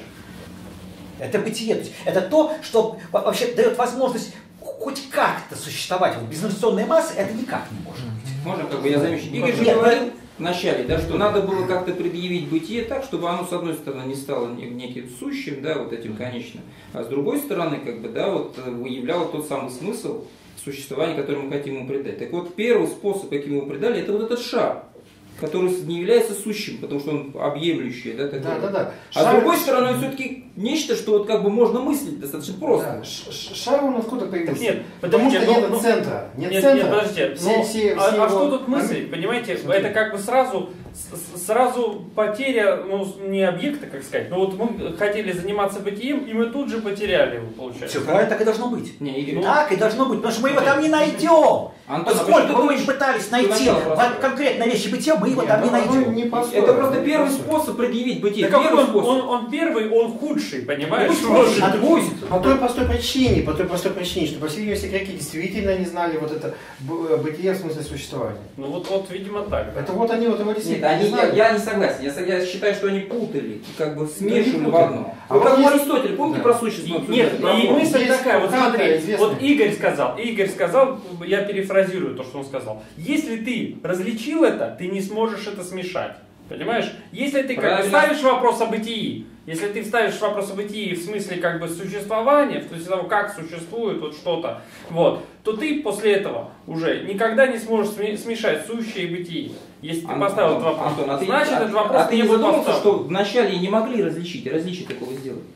Speaker 5: Это бытие. То есть это то, что во- вообще дает возможность хоть как-то существовать. Вот без инерционной массы это никак не может быть.
Speaker 2: Можно, как бы я замечу. Игорь же
Speaker 5: Нет,
Speaker 2: говорил в начале, да, что надо было как-то предъявить бытие так, чтобы оно, с одной стороны, не стало не- неким сущим, да, вот этим конечным, а с другой стороны, как бы, да, вот э, выявляло тот самый смысл существования, который мы хотим ему придать. Так вот, первый способ, каким ему придали, это вот этот шар, который не является сущим, потому что он объемлющий, да, такой.
Speaker 4: Да, да, да.
Speaker 2: А с
Speaker 4: Шар-
Speaker 2: другой стороны, он все-таки нечто, что вот как бы можно мыслить достаточно просто.
Speaker 4: Да, ш- ш- Шар он откуда появился?
Speaker 3: Так нет,
Speaker 4: Потому
Speaker 3: подождите,
Speaker 4: что
Speaker 3: ну,
Speaker 4: нет
Speaker 3: ну,
Speaker 4: центра. Нет,
Speaker 3: Нет,
Speaker 4: центра.
Speaker 3: нет, подождите,
Speaker 4: Все-
Speaker 3: ну,
Speaker 4: все-
Speaker 3: а,
Speaker 4: все
Speaker 3: а
Speaker 4: его-
Speaker 3: что тут мыслить, понимаете,
Speaker 4: Смотри.
Speaker 3: это как бы сразу, с- сразу потеря, ну, не объекта, как сказать, но вот мы хотели заниматься бытием, и мы тут же потеряли его, получается.
Speaker 5: Все правильно, так и должно быть.
Speaker 2: Не, Игорь,
Speaker 5: Так и должно быть, потому что мы его там не найдем.
Speaker 2: Антон, а
Speaker 5: Сколько
Speaker 2: почему
Speaker 5: бы мы
Speaker 2: ты
Speaker 5: ни пытались
Speaker 2: ты
Speaker 5: найти
Speaker 2: начало просто-
Speaker 5: вот конкретно вещи бытия, мы его
Speaker 4: Нет,
Speaker 5: там не
Speaker 4: ну, оно
Speaker 5: найдем.
Speaker 4: не построено.
Speaker 2: это просто
Speaker 4: Не
Speaker 2: первый
Speaker 4: построено.
Speaker 2: способ предъявить бытие.
Speaker 3: Да какой
Speaker 2: Первый
Speaker 3: он,
Speaker 2: способ.
Speaker 3: он, он первый, он худший, понимаешь?
Speaker 2: Пусть
Speaker 3: Вот.
Speaker 2: худший.
Speaker 5: А
Speaker 2: Пусть.
Speaker 4: По той простой причине, по той простой причине, что, по всей видимости, греки действительно не знали вот это б- бытие в смысле существования.
Speaker 3: Ну вот, вот, видимо, так. да.
Speaker 4: Это вот они вот его
Speaker 2: Нет,
Speaker 4: действительно
Speaker 2: они,
Speaker 4: не
Speaker 2: я,
Speaker 4: знали.
Speaker 2: я не согласен. Я, со- я считаю, что они путали, и как бы смешивали
Speaker 4: путали.
Speaker 2: в одно.
Speaker 4: А
Speaker 2: Вот
Speaker 4: вот
Speaker 2: как у
Speaker 4: есть-
Speaker 2: Аристотеля, помните
Speaker 4: Да.
Speaker 2: про существо?
Speaker 3: И- Нет,
Speaker 2: Про
Speaker 3: и
Speaker 2: форму?
Speaker 3: мысль
Speaker 4: Есть
Speaker 3: такая, вот
Speaker 4: Канта
Speaker 3: смотри,
Speaker 4: известный.
Speaker 3: вот Игорь сказал, Игорь сказал, я перефразирую то, что он сказал. Если ты различил это, ты не сможешь это смешать. Понимаешь? Если ты как бы
Speaker 2: Правильно.
Speaker 3: ставишь вопрос о бытии, если ты ставишь вопрос о бытии в смысле как бы существования, в смысле того, как существует вот что-то, вот, то ты после этого уже никогда не сможешь сме- смешать сущее и бытие. Если ты
Speaker 2: Ан-
Speaker 3: поставил
Speaker 2: Антон,
Speaker 3: этот вопрос.
Speaker 2: Антон, а ты,
Speaker 3: Значит,
Speaker 2: а-
Speaker 3: этот вопрос
Speaker 2: а ты
Speaker 3: не
Speaker 2: не
Speaker 3: был
Speaker 2: задумался,
Speaker 3: поставлен.
Speaker 2: что вначале не могли различить, и различие такого сделать? Что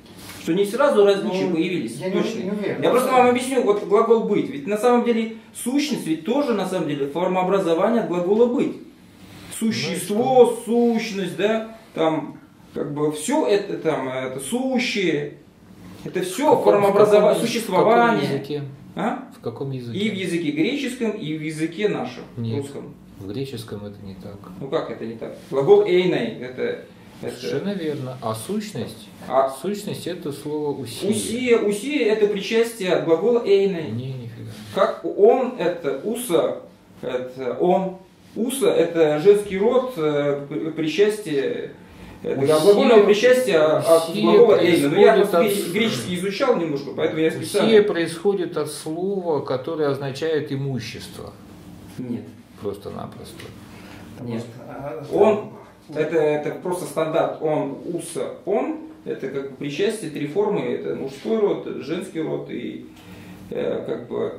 Speaker 2: Что не сразу различия
Speaker 4: Ну,
Speaker 2: появились.
Speaker 4: я не-
Speaker 2: точно.
Speaker 4: не уверен.
Speaker 2: Я просто вам объясню, вот глагол быть. Ведь на самом деле сущность, ведь тоже на самом деле форма образования от глагола быть. Существо, сущность, да, там, как бы все это там, это сущее, это все форма образования, существования.
Speaker 1: В каком языке?
Speaker 2: А?
Speaker 1: В каком языке?
Speaker 2: И в языке греческом, и в языке нашем,
Speaker 1: Нет.
Speaker 2: русском.
Speaker 1: В греческом это не так.
Speaker 2: Ну как это не так? Глагол эйней, это... это...
Speaker 1: Совершенно верно. А сущность?
Speaker 2: А
Speaker 1: Сущность это слово усия.
Speaker 2: усия, усия это причастие от глагола эйней.
Speaker 1: Не, нифига.
Speaker 2: Как он это уса, это он. Уса это женский род, э, при- причастие, это
Speaker 1: Усия-
Speaker 2: глагольное причастие от
Speaker 1: усия
Speaker 2: глагола эйна. Но я
Speaker 1: происходит
Speaker 2: просто
Speaker 1: от-
Speaker 2: греческий изучал немножко, поэтому я
Speaker 1: Усия
Speaker 2: специально...
Speaker 1: происходит от слова, которое означает имущество.
Speaker 2: Нет,
Speaker 1: Просто-напросто.
Speaker 2: нет. Он, это, это просто стандарт, он, уса, он, это как бы причастие, три формы, это мужской род, женский род и э, как бы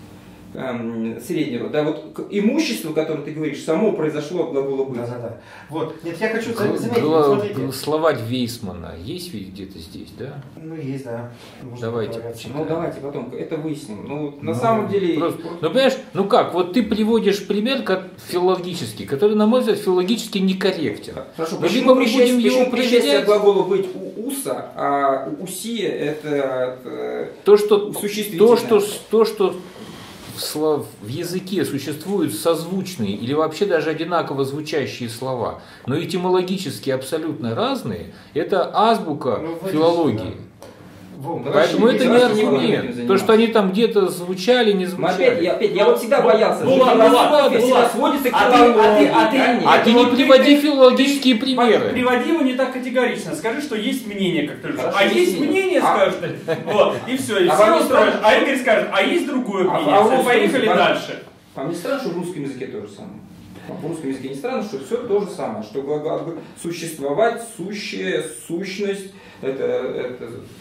Speaker 2: эм, средний род. Да, вот к- имущество, которое ты говоришь, само произошло от глагола быть.
Speaker 4: Да, да, да. Вот. Нет, я хочу
Speaker 1: Гла-
Speaker 4: заметить,
Speaker 1: гла-
Speaker 4: смотрите.
Speaker 1: Словарь Вейсмана есть ведь где-то здесь, да?
Speaker 4: Ну, есть, да. Можно
Speaker 1: Давайте
Speaker 4: полагаться.
Speaker 1: почитаем.
Speaker 2: Ну давайте потом это выясним. Ну вот на
Speaker 4: Ну,
Speaker 2: самом деле...
Speaker 1: Просто- ну, понимаешь, ну как, вот ты приводишь пример как филологический, который, на мой взгляд, филологически некорректен.
Speaker 2: Хорошо,
Speaker 1: Но
Speaker 2: почему
Speaker 1: либо мы
Speaker 2: причастие,
Speaker 1: будем его
Speaker 2: почему причастие
Speaker 1: проверять-
Speaker 2: от глагола быть у уса, а у усия это, это
Speaker 1: То, что,
Speaker 2: существительное?
Speaker 1: то, что, то, что в, слов, в языке существуют созвучные или вообще даже одинаково звучащие слова, но этимологически абсолютно разные, это азбука
Speaker 4: Ну, в
Speaker 1: филологии.
Speaker 4: этом,
Speaker 2: Во,
Speaker 1: Поэтому
Speaker 2: Давайте
Speaker 1: это не
Speaker 2: давайте не будем этим
Speaker 1: аргумент. То,
Speaker 2: заниматься.
Speaker 1: что они там где-то звучали, не
Speaker 2: Мы
Speaker 1: звучали.
Speaker 2: опять, я, опять, я вот всегда боялся.
Speaker 6: ну
Speaker 2: что
Speaker 6: ладно,
Speaker 2: философия
Speaker 6: ладно,
Speaker 2: всегда
Speaker 6: ладно.
Speaker 2: сводится к
Speaker 6: А ты- а ты-
Speaker 2: филологии.
Speaker 6: а ты-
Speaker 2: нет.
Speaker 1: А ты не
Speaker 6: вот ты-
Speaker 1: приводи
Speaker 6: ты-
Speaker 1: филологические примеры.
Speaker 6: Приводи его не так категорично. Скажи, что есть мнение, как ты говоришь.
Speaker 2: Хорошо,
Speaker 6: А
Speaker 2: есть
Speaker 6: есть
Speaker 2: мнение.
Speaker 6: мнение,
Speaker 2: А-
Speaker 6: скажешь ты. Вот, и все, и
Speaker 2: А
Speaker 6: все
Speaker 2: вам не
Speaker 6: устроишь.
Speaker 2: страшно,
Speaker 6: А
Speaker 2: что-
Speaker 6: Игорь скажет, а есть другое
Speaker 2: А-
Speaker 6: мнение.
Speaker 2: а в
Speaker 6: Все,
Speaker 2: русском
Speaker 6: поехали
Speaker 2: языке-
Speaker 6: дальше.
Speaker 2: Вам не странно, что в русском языке то же самое? А в русском языке не странно, что все то же самое, что глагол существовать, сущее, сущность, это, это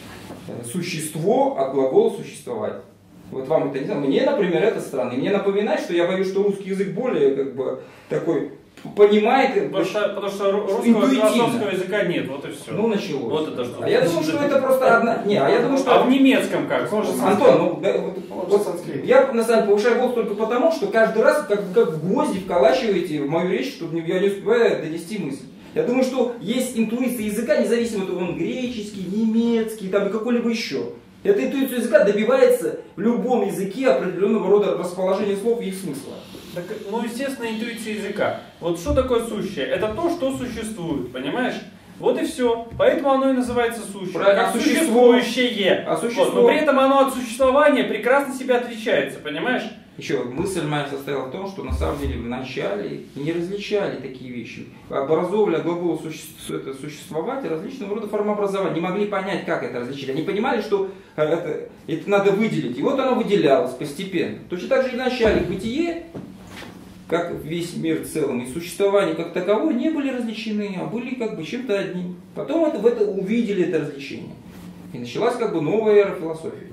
Speaker 2: существо от глагола существовать. Вот вам это не знаю. Мне, например, это странно. И мне напоминает, что я боюсь, что русский язык более как бы такой понимает.
Speaker 6: Потому что, потому что ру- русского
Speaker 2: Интуитивно.
Speaker 6: философского языка нет, вот и все.
Speaker 2: Ну, началось.
Speaker 6: Вот это что.
Speaker 2: А я думаю, что это просто одна. Не, а я думаю, что.
Speaker 6: А в немецком как?
Speaker 2: Антон, ну, да, вот,
Speaker 4: Вот
Speaker 2: вот
Speaker 4: санскрит.
Speaker 2: я на самом деле повышаю голос только потому, что каждый раз как, как в гвозди вколачиваете в мою речь, чтобы я не успеваю донести мысль. Я думаю, что есть интуиция языка, независимо от того, он греческий, немецкий, там и какой-либо еще. Эта интуиция языка добивается в любом языке определенного рода расположения слов и их смысла.
Speaker 6: Так, ну, естественно, интуиция языка. Вот что такое сущее? Это то, что существует, понимаешь? Вот и все. Поэтому оно и называется сущее.
Speaker 2: Правильно,
Speaker 6: Как
Speaker 2: существо.
Speaker 6: существующее.
Speaker 2: А существо.
Speaker 6: Вот, но при этом оно от существования прекрасно себя отличается, понимаешь?
Speaker 2: Еще мысль моя состояла в том, что на самом деле в начале не различали такие вещи. Образовывали от глагола суще... это существовать и различного рода формообразования. Не могли понять, как это различить. Они понимали, что это, это надо выделить. И вот оно выделялось постепенно. Точно так же и в начале бытие, как весь мир в целом, и существование как таковое не были различены, а были как бы чем-то одним. Потом это, в это увидели это различение. И началась как бы новая эра философии.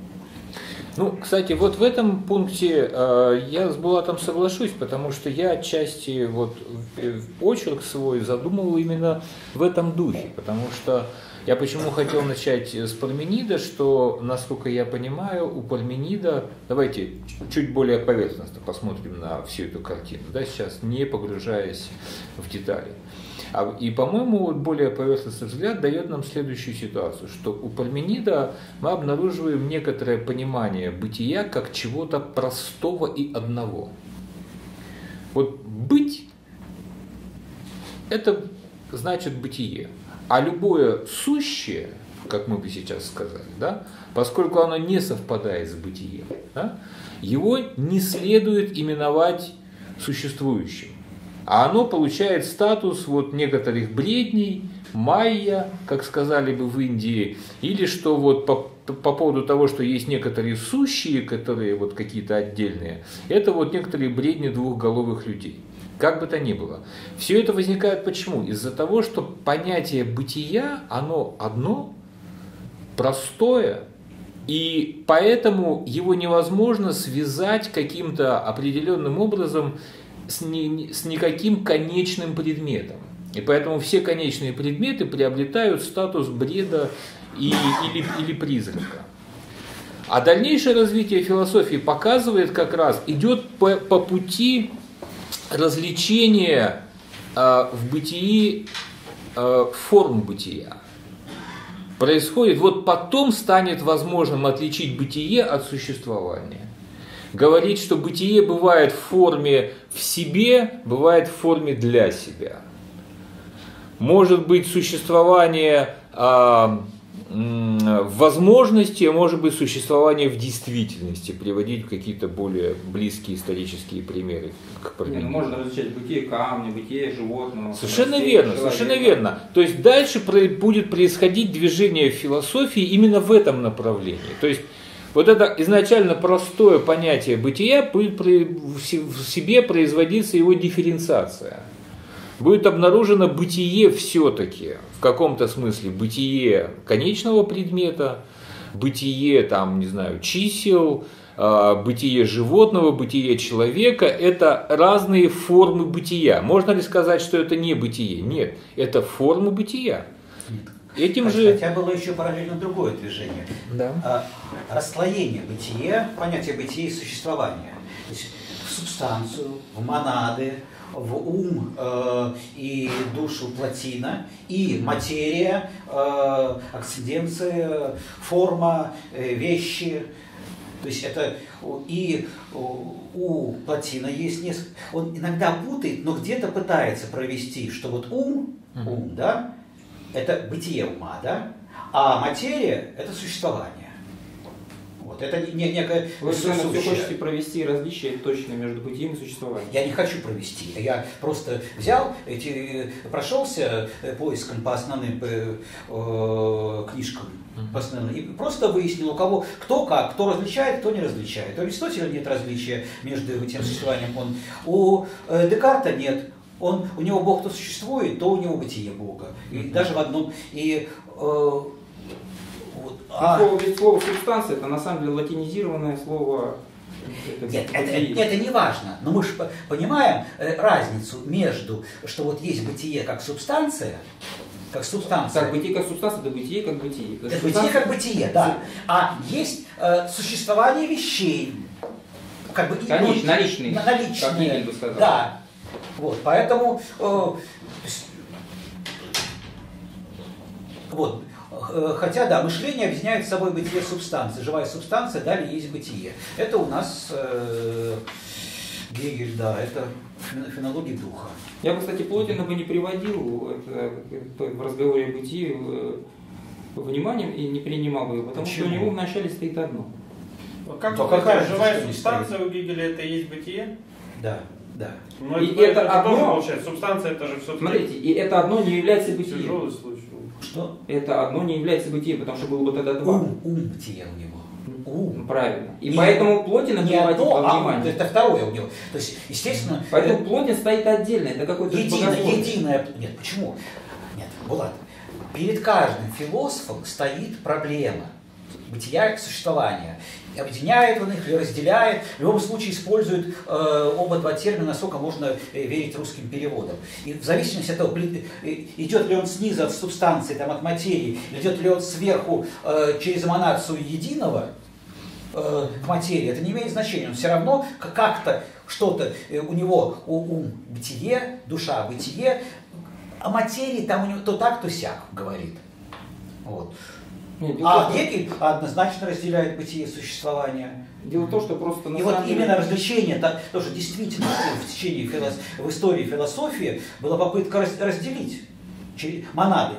Speaker 1: Ну, кстати, вот в этом пункте э, я с Булатом соглашусь, потому что я отчасти вот в- в очерк свой задумывал именно в этом духе, потому что я почему хотел начать с Парменида, что, насколько я понимаю, у Парменида, давайте чуть более поверхностно посмотрим на всю эту картину, да, сейчас не погружаясь в детали. А- И, по-моему, вот более поверхностный взгляд дает нам следующую ситуацию, что у Парменида мы обнаруживаем некоторое понимание бытия как чего-то простого и одного. Вот быть – это значит бытие, а любое сущее, как мы бы сейчас сказали, да, поскольку оно не совпадает с бытием, да, его не следует именовать существующим. А оно получает статус вот некоторых бредней, майя, как сказали бы в Индии, или что вот по, по поводу того, что есть некоторые сущие, которые вот какие-то отдельные, это вот некоторые бредни двухголовых людей. Как бы то ни было. Все это возникает почему? Из-за того, что понятие бытия, оно одно, простое, и поэтому его невозможно связать каким-то определенным образом с, ни, с никаким конечным предметом. И поэтому все конечные предметы приобретают статус бреда и, или, или призрака. А дальнейшее развитие философии показывает как раз, идет по, по пути развлечения э, в бытии э, форм бытия. Происходит, вот потом станет возможным отличить бытие от существования. Говорить, что бытие бывает в форме в себе, бывает в форме для себя. Может быть существование э, в возможности, а может быть существование в действительности, приводить какие-то более близкие исторические примеры к
Speaker 2: Не, ну, можно различать бытие камня, бытие животного.
Speaker 1: Совершенно верно, человека. Совершенно верно. То есть дальше будет происходить движение в философии именно в этом направлении. То есть вот это изначально простое понятие бытия будет в себе производиться его дифференциация. Будет обнаружено бытие все-таки, в каком-то смысле, бытие конечного предмета, бытие, там, не знаю, чисел, бытие животного, бытие человека – это разные формы бытия. Можно ли сказать, что это не бытие? Нет, это формы бытия. Этим
Speaker 5: хотя,
Speaker 1: же...
Speaker 5: хотя было еще параллельно другое движение.
Speaker 1: Да.
Speaker 5: Расслоение бытия, понятие бытия и существования. То есть в субстанцию, в монады, в ум э, и душу плотина, и материя, э, акциденция, форма, э, вещи. То есть это и у плотина есть несколько... Он иногда путает, но где-то пытается провести, что вот ум, ум, да, это бытие ума, да, а материя – это существование. Вот, это не, некое...
Speaker 2: Вы хотите провести различие точно между бытием и существованием?
Speaker 5: Я не хочу провести. Я просто взял, эти, прошелся поиском по основным э, книжкам, по основным, и просто выяснил, у кого, кто как, кто различает, кто не различает. У Аристотеля нет различия между этим существованием. Он, у э, Декарта нет. Он, у него Бог то существует, то у него бытие Бога. И mm-hmm. даже в одном... И, э, вот,
Speaker 2: а... слово, ведь слово субстанция это на самом деле латинизированное слово. Это,
Speaker 5: Нет, это, это, это не важно. Но мы же понимаем разницу между, что вот есть бытие как субстанция, как субстанция.
Speaker 2: Так, бытие как субстанция, это бытие как бытие.
Speaker 5: Это бытие как бытие, да. А есть э, существование вещей. Как бы,
Speaker 2: Конечно,
Speaker 5: ну,
Speaker 2: наличные.
Speaker 5: Наличные.
Speaker 2: Как Гегель бы сказал.
Speaker 5: Да. Вот, поэтому э, вот, э, хотя да, мышление объединяет с собой бытие субстанции, живая субстанция, далее есть бытие. Это у нас э, Гегель, да, это фенология духа.
Speaker 2: Я бы, кстати, Плотина бы не приводил это, в разговоре о бытии вниманием и не принимал бы его, потому Почему? Что у него вначале стоит одно.
Speaker 6: Как вы какая живая субстанция у Гегеля это и есть бытие?
Speaker 5: Да. Да.
Speaker 6: Но
Speaker 2: и
Speaker 6: это,
Speaker 2: это,
Speaker 6: это
Speaker 2: одно,
Speaker 6: тоже получается, субстанция это же все-таки...
Speaker 2: Смотрите, и это одно не является бытием.
Speaker 6: Тяжелый случай.
Speaker 5: Что?
Speaker 2: Это одно не является бытием, потому что было бы тогда два.
Speaker 5: Ум, ум бытие у него. Ум.
Speaker 2: Правильно. И
Speaker 5: не,
Speaker 2: поэтому Плотина
Speaker 5: не
Speaker 2: приводить во
Speaker 5: а
Speaker 2: внимание.
Speaker 5: Это второе у него. То есть, естественно...
Speaker 2: Поэтому
Speaker 5: это...
Speaker 2: Плотин стоит отдельно, это какой-то
Speaker 5: единое, единое... Нет, почему? Нет, Булат, перед каждым философом стоит проблема бытия и существования. Объединяет он их или разделяет, в любом случае использует э, оба два термина, насколько можно э, верить русским переводам. И в зависимости от того, идет ли он снизу от субстанции, там, от материи, идет ли он сверху э, через эманацию единого э, к материи, это не имеет значения. Он все равно как-то что-то э, у него, у, ум бытие, душа бытие, а материи там у него то так, то сяк говорит. Вот.
Speaker 2: Нет,
Speaker 5: а Гегель однозначно разделяет бытие и существование.
Speaker 2: Дело в том, что просто на
Speaker 5: И
Speaker 2: самом
Speaker 5: вот
Speaker 2: деле...
Speaker 5: именно развлечение, так, тоже действительно в течение филос... в истории философии была попытка раз... разделить монады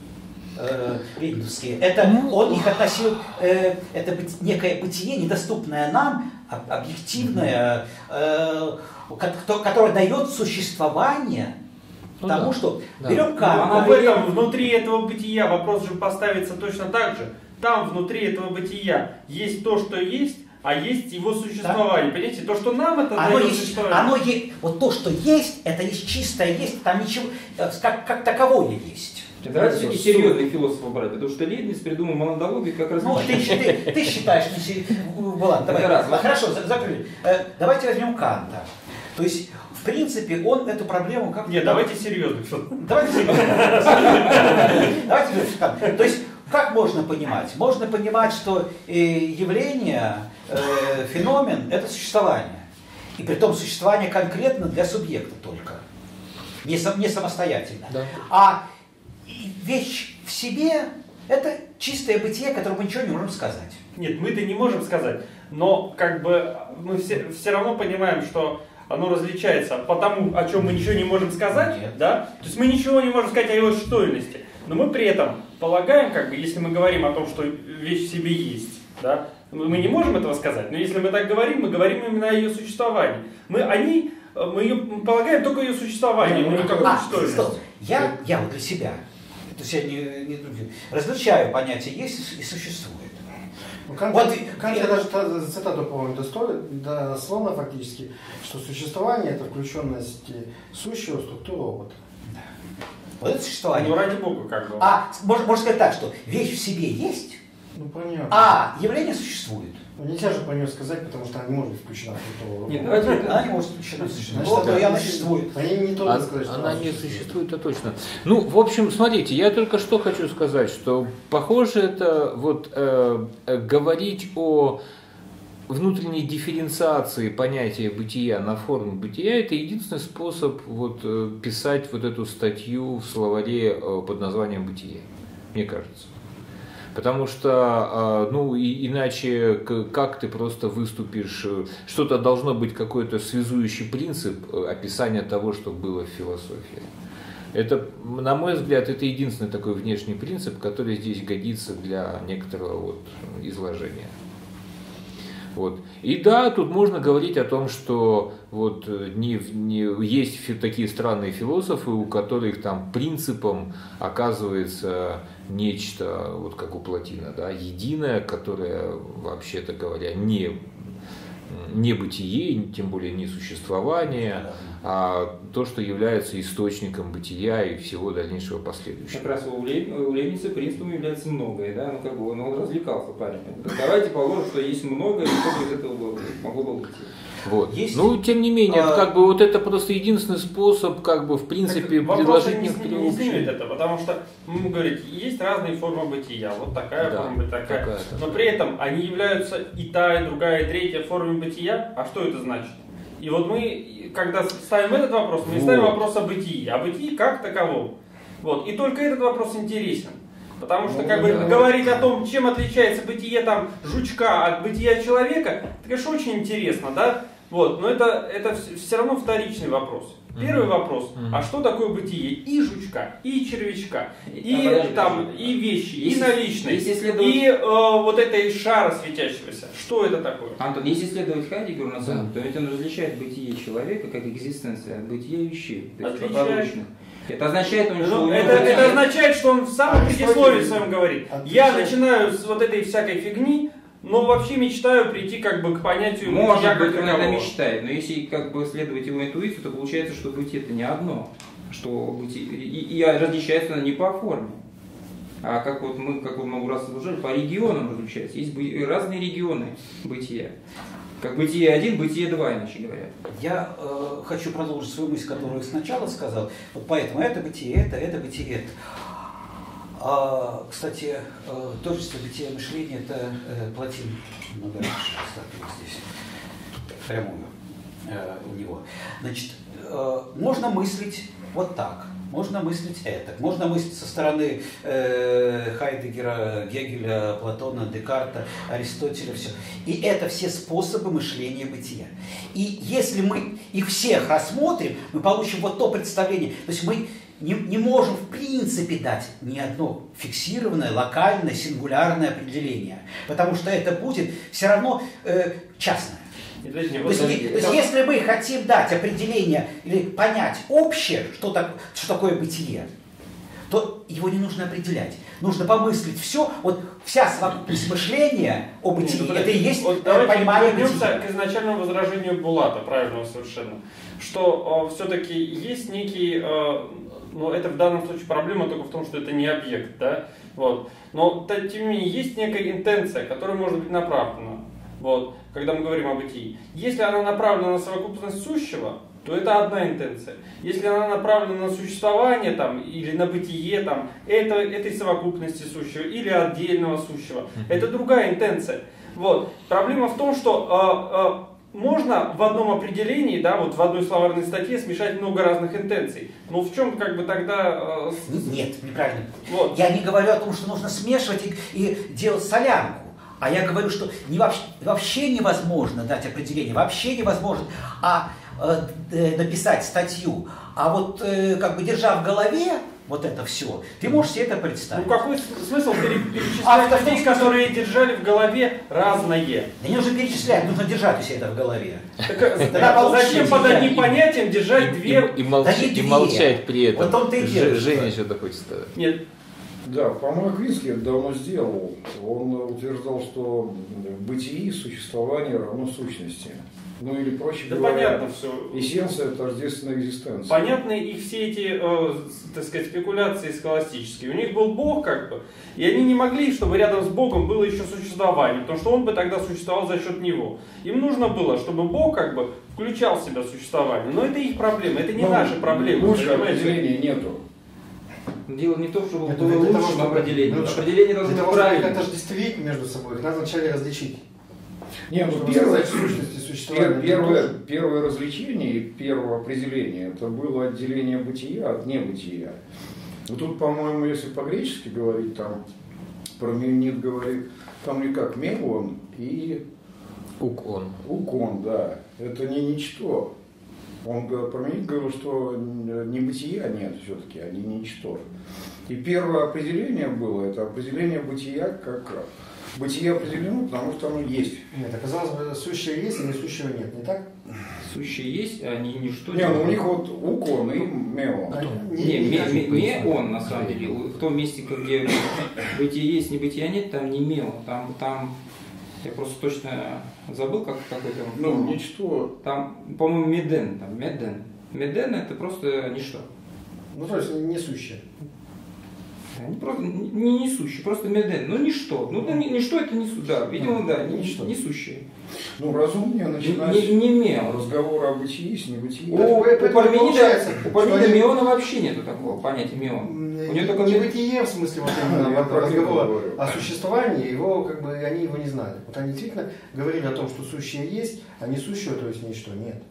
Speaker 5: э, лейбнизовские. Это он их относил, э, это быть, некое бытие, недоступное нам, объективное, э, которое дает существование. Потому ну, что да. берем камень.
Speaker 6: Но в этом, внутри этого бытия вопрос же поставится точно так же. Там внутри этого бытия есть то, что есть, а есть его существование. Да? Понимаете, то, что нам это
Speaker 5: оно
Speaker 6: дает
Speaker 5: есть,
Speaker 6: существование.
Speaker 5: Оно есть, вот то, что есть, это есть чистое есть, там ничего, как, как таковое есть.
Speaker 2: Давайте все-таки серьезных философов брать, потому что Лейбниц придумал монадологию как раз...
Speaker 5: Ну, ты, ты, ты считаешь, не Ладно, давай. А, хорошо, закрыли. Давайте возьмем Канта. То есть в принципе, он эту проблему как-то...
Speaker 6: Нет, давайте серьезно.
Speaker 5: Давайте серьезно. Давайте серьезно. То есть, как можно понимать? Можно понимать, что явление, феномен – это существование. И при том существование конкретно для субъекта только. Не, сам, не самостоятельно. Да. А вещь в себе – это чистое бытие, которое мы ничего не можем сказать.
Speaker 6: Нет, мы-то не можем сказать. Но как бы мы все, все равно понимаем, что оно различается по тому, о чем мы ничего не можем сказать. Да? То есть мы ничего не можем сказать о его существительности. Но мы при этом полагаем, как бы, если мы говорим о том, что вещь в себе есть, да, мы не можем этого сказать, но если мы так говорим, мы говорим именно о ее существовании. Мы о ней, мы ее мы полагаем только о ее существовании, но никакой
Speaker 5: а,
Speaker 6: существительности.
Speaker 5: Я, я вот для себя, то есть я не, не другим, различаю понятие есть и существует.
Speaker 4: Ну, Кант, вот, Кант я даже цитату, по-моему, дословно фактически, что существование – это включенность сущего в структуру опыта.
Speaker 5: Да. Вот это существование.
Speaker 6: Ну, ради бога, как бы.
Speaker 5: А можно, можно сказать так, что вещь в себе есть,
Speaker 4: ну, понятно.
Speaker 5: А явление существует.
Speaker 4: Ну, нельзя же про нее сказать, потому что она не может быть включена в структуру.
Speaker 2: Нет, давайте,
Speaker 5: она не может быть включена в структуру.
Speaker 4: Значит,
Speaker 5: Но
Speaker 4: она,
Speaker 5: она существует.
Speaker 4: Они не только
Speaker 1: она,
Speaker 4: сказать, что
Speaker 1: она,
Speaker 4: она
Speaker 1: не
Speaker 4: существует.
Speaker 1: существует, это точно. Ну, в общем, смотрите, я только что хочу сказать, что похоже это вот э, э, говорить о внутренней дифференциации понятия бытия на форму бытия, это единственный способ вот, э, писать вот эту статью в словаре э, под названием «Бытие», мне кажется. Потому что, ну, и, иначе как ты просто выступишь, что-то должно быть какой-то связующий принцип описания того, что было в философии. Это, на мой взгляд, это единственный такой внешний принцип, который здесь годится для некоторого вот изложения. Вот. И да, тут можно говорить о том, что вот не, не, есть такие странные философы, у которых там принципом оказывается нечто, вот как у Платина, да, единое, которое, вообще-то говоря, не, не бытие, тем более не существование, а то, что является источником бытия и всего дальнейшего последующего.
Speaker 2: Как раз у Лейбница принципом является многое, да, ну как бы он, он развлекался парень. Давайте положим, что есть многое, и что из этого было, могло бы быть.
Speaker 1: Вот.
Speaker 5: Есть,
Speaker 1: ну, тем не менее,
Speaker 5: а...
Speaker 1: как бы вот это просто единственный способ, как бы, в принципе,
Speaker 6: так,
Speaker 1: предложить
Speaker 6: не,
Speaker 1: некоторые
Speaker 6: не снимет это, потому что, мы говорим, есть разные формы бытия, вот такая
Speaker 1: да,
Speaker 6: форма, такая,
Speaker 1: такая-то.
Speaker 6: но при этом они являются и та, и другая, и третья формами бытия, а что это значит? И вот мы, когда ставим этот вопрос, мы вот. ставим вопрос о бытии, о бытии как таковом. Вот. И только этот вопрос интересен. Потому что, как бы, говорить о том, чем отличается бытие там, жучка от бытия человека, это, конечно, очень интересно, да? Вот, но это, это все равно вторичный вопрос. Первый mm-hmm. вопрос, mm-hmm. а что такое бытие и жучка, и червячка, и, а, там, и вещи, если, и наличные, исследовать... и э, вот этой шара светящегося. Что это такое?
Speaker 2: Антон, если исследовать Хайдеггера на самом деле, то ведь он различает бытие человека как экзистенция от бытия вещей.
Speaker 6: Отличает.
Speaker 2: Это означает, что
Speaker 6: ну, это, это означает, что он в самом предисловии своем говорит. Я начинаю с вот этой всякой фигни, но вообще мечтаю прийти как бы к понятию
Speaker 2: может
Speaker 6: бытия
Speaker 2: быть,
Speaker 6: как
Speaker 2: он это мечтает, но если как бы следовать его интуицию, то получается, что бытие это не одно, что бытие, и, и различается оно не по форме, а как вот мы, как мы много раз обсуждали, по регионам различается. Есть разные регионы бытия. Как бытие один, бытие два, иначе говоря.
Speaker 5: Я э, хочу продолжить свою мысль, которую я сначала сказал. Вот поэтому это бытие, это, это бытие, это. А, кстати, э, тождество бытия и мышления, это э, Платин много раньше поставил здесь, прямую э, у него. Значит, э, можно мыслить вот так. Можно мыслить это. Можно мыслить со стороны э, Хайдеггера, Гегеля, Платона, Декарта, Аристотеля, все. И это все способы мышления бытия. И если мы их всех рассмотрим, мы получим вот то представление. То есть мы не, не можем в принципе дать ни одно фиксированное, локальное, сингулярное определение. Потому что это будет все равно э, частное. То есть, то есть если мы хотим дать определение или понять общее, что, так, что такое бытие, то его не нужно определять. Нужно помыслить все, вот вся совокупность мышления о бытии, Нет, это и есть вот понимание бытия.
Speaker 6: Давайте к изначальному возражению Булата, правильного совершенно, что э, все-таки есть некий, э, ну это в данном случае проблема только в том, что это не объект, да, вот. Но тем не менее есть некая интенция, которая может быть направлена. Вот, когда мы говорим о бытии. Если она направлена на совокупность сущего, то это одна интенция. Если она направлена на существование там, или на бытие там, это, этой совокупности сущего или отдельного сущего, это другая интенция. Вот. Проблема в том, что э, э, можно в одном определении, да, вот в одной словарной статье смешать много разных интенций. Но в чем как бы тогда... Э,
Speaker 5: Нет, неправильно.
Speaker 6: Вот.
Speaker 5: Я не говорю о том, что нужно смешивать и, и делать солянку. А я говорю, что не вообще, вообще невозможно дать определение, вообще невозможно а, э, написать статью. А вот э, как бы держа в голове вот это все, ты можешь себе это представить.
Speaker 6: Ну какой смысл перечислять людей, которые держали в голове разное?
Speaker 5: Да не нужно перечислять, нужно держать у себя это в голове.
Speaker 6: Так, зачем под одним понятием держать две...
Speaker 1: И, и, молчать,
Speaker 5: да
Speaker 1: и молчать при этом.
Speaker 5: Вот он-то и делает.
Speaker 1: Женя что-то хочет сказать.
Speaker 6: Нет.
Speaker 7: Да, по-моему, Аквинский это давно сделал. Он утверждал, что в бытии существование равно сущности. Ну или проще
Speaker 6: Да
Speaker 7: говоря,
Speaker 6: понятно все.
Speaker 7: эссенция тождественной экзистенции.
Speaker 6: Понятны их все эти, э, так сказать, спекуляции схоластические. У них был Бог как бы, и они не могли, чтобы рядом с Богом было еще существование, потому что он бы тогда существовал за счет него. Им нужно было, чтобы Бог как бы включал в себя существование. Но это их проблема, это не
Speaker 7: Но
Speaker 6: наши проблемы.
Speaker 7: Лучше
Speaker 6: Понимаете?
Speaker 7: определения нету.
Speaker 2: Дело не в том, чтобы
Speaker 4: Это
Speaker 2: было
Speaker 4: для того,
Speaker 2: лучшим
Speaker 4: чтобы-
Speaker 2: определением.
Speaker 4: ну,
Speaker 2: Определение должно
Speaker 4: Для
Speaker 2: быть
Speaker 4: того, чтобы их
Speaker 2: правильным.
Speaker 4: отождествить между собой, их надо вначале различить.
Speaker 7: Не, ну
Speaker 4: Чтобы
Speaker 7: первое,
Speaker 4: сказать сущности существования.
Speaker 7: пер- первое, первое развлечение и первое определение это было отделение бытия от небытия. Ну тут, по-моему, если по-гречески говорить, там Парменид говорит, там не как меон и
Speaker 1: Укон.
Speaker 7: укон, да. Это не ничто. Он Парменид говорил, что небытия нет все-таки, а не ничто. И первое определение было, это определение бытия как бытие определено, потому что оно есть.
Speaker 4: Нет, оказалось бы, сущее есть, а несущего нет, не так?
Speaker 2: Сущие есть, а они ничто
Speaker 7: Не, ну у них вот укон и меон.
Speaker 2: Не, ме- ме- ме он на самом деле. В том месте, где бытие есть, не бытия нет, там не меон. Там, там я просто точно забыл, как, как это.
Speaker 7: Ну, ничто.
Speaker 2: Там, по-моему, меден. Там, меден. Меден это просто ничто.
Speaker 4: Ну, то есть несущее.
Speaker 2: Да, не просто не, не несущий, просто меден. Ну ничто. Ну да, ни- ничто это не су- да, видимо, да, не,
Speaker 4: Ничто.
Speaker 2: несущее.
Speaker 7: Ну, разумнее
Speaker 2: Не,
Speaker 7: начинать
Speaker 2: не, не меон.
Speaker 7: разговор о бытии с небытии.
Speaker 2: У,
Speaker 4: Поэтому-
Speaker 2: у
Speaker 4: поэтому
Speaker 2: Парменида,
Speaker 4: получается,
Speaker 2: у Парменида
Speaker 4: что они-
Speaker 2: меона вообще нету такого понятия меон. У него только
Speaker 4: Не
Speaker 2: мед-
Speaker 4: бытие, в смысле, вот
Speaker 7: Я
Speaker 4: именно
Speaker 7: про Глеба
Speaker 4: разговора
Speaker 7: говорю.
Speaker 4: о существовании, его, как бы, они его не знали. Вот они действительно говорили о том, что сущее есть, а несущего, то есть ничто, нет.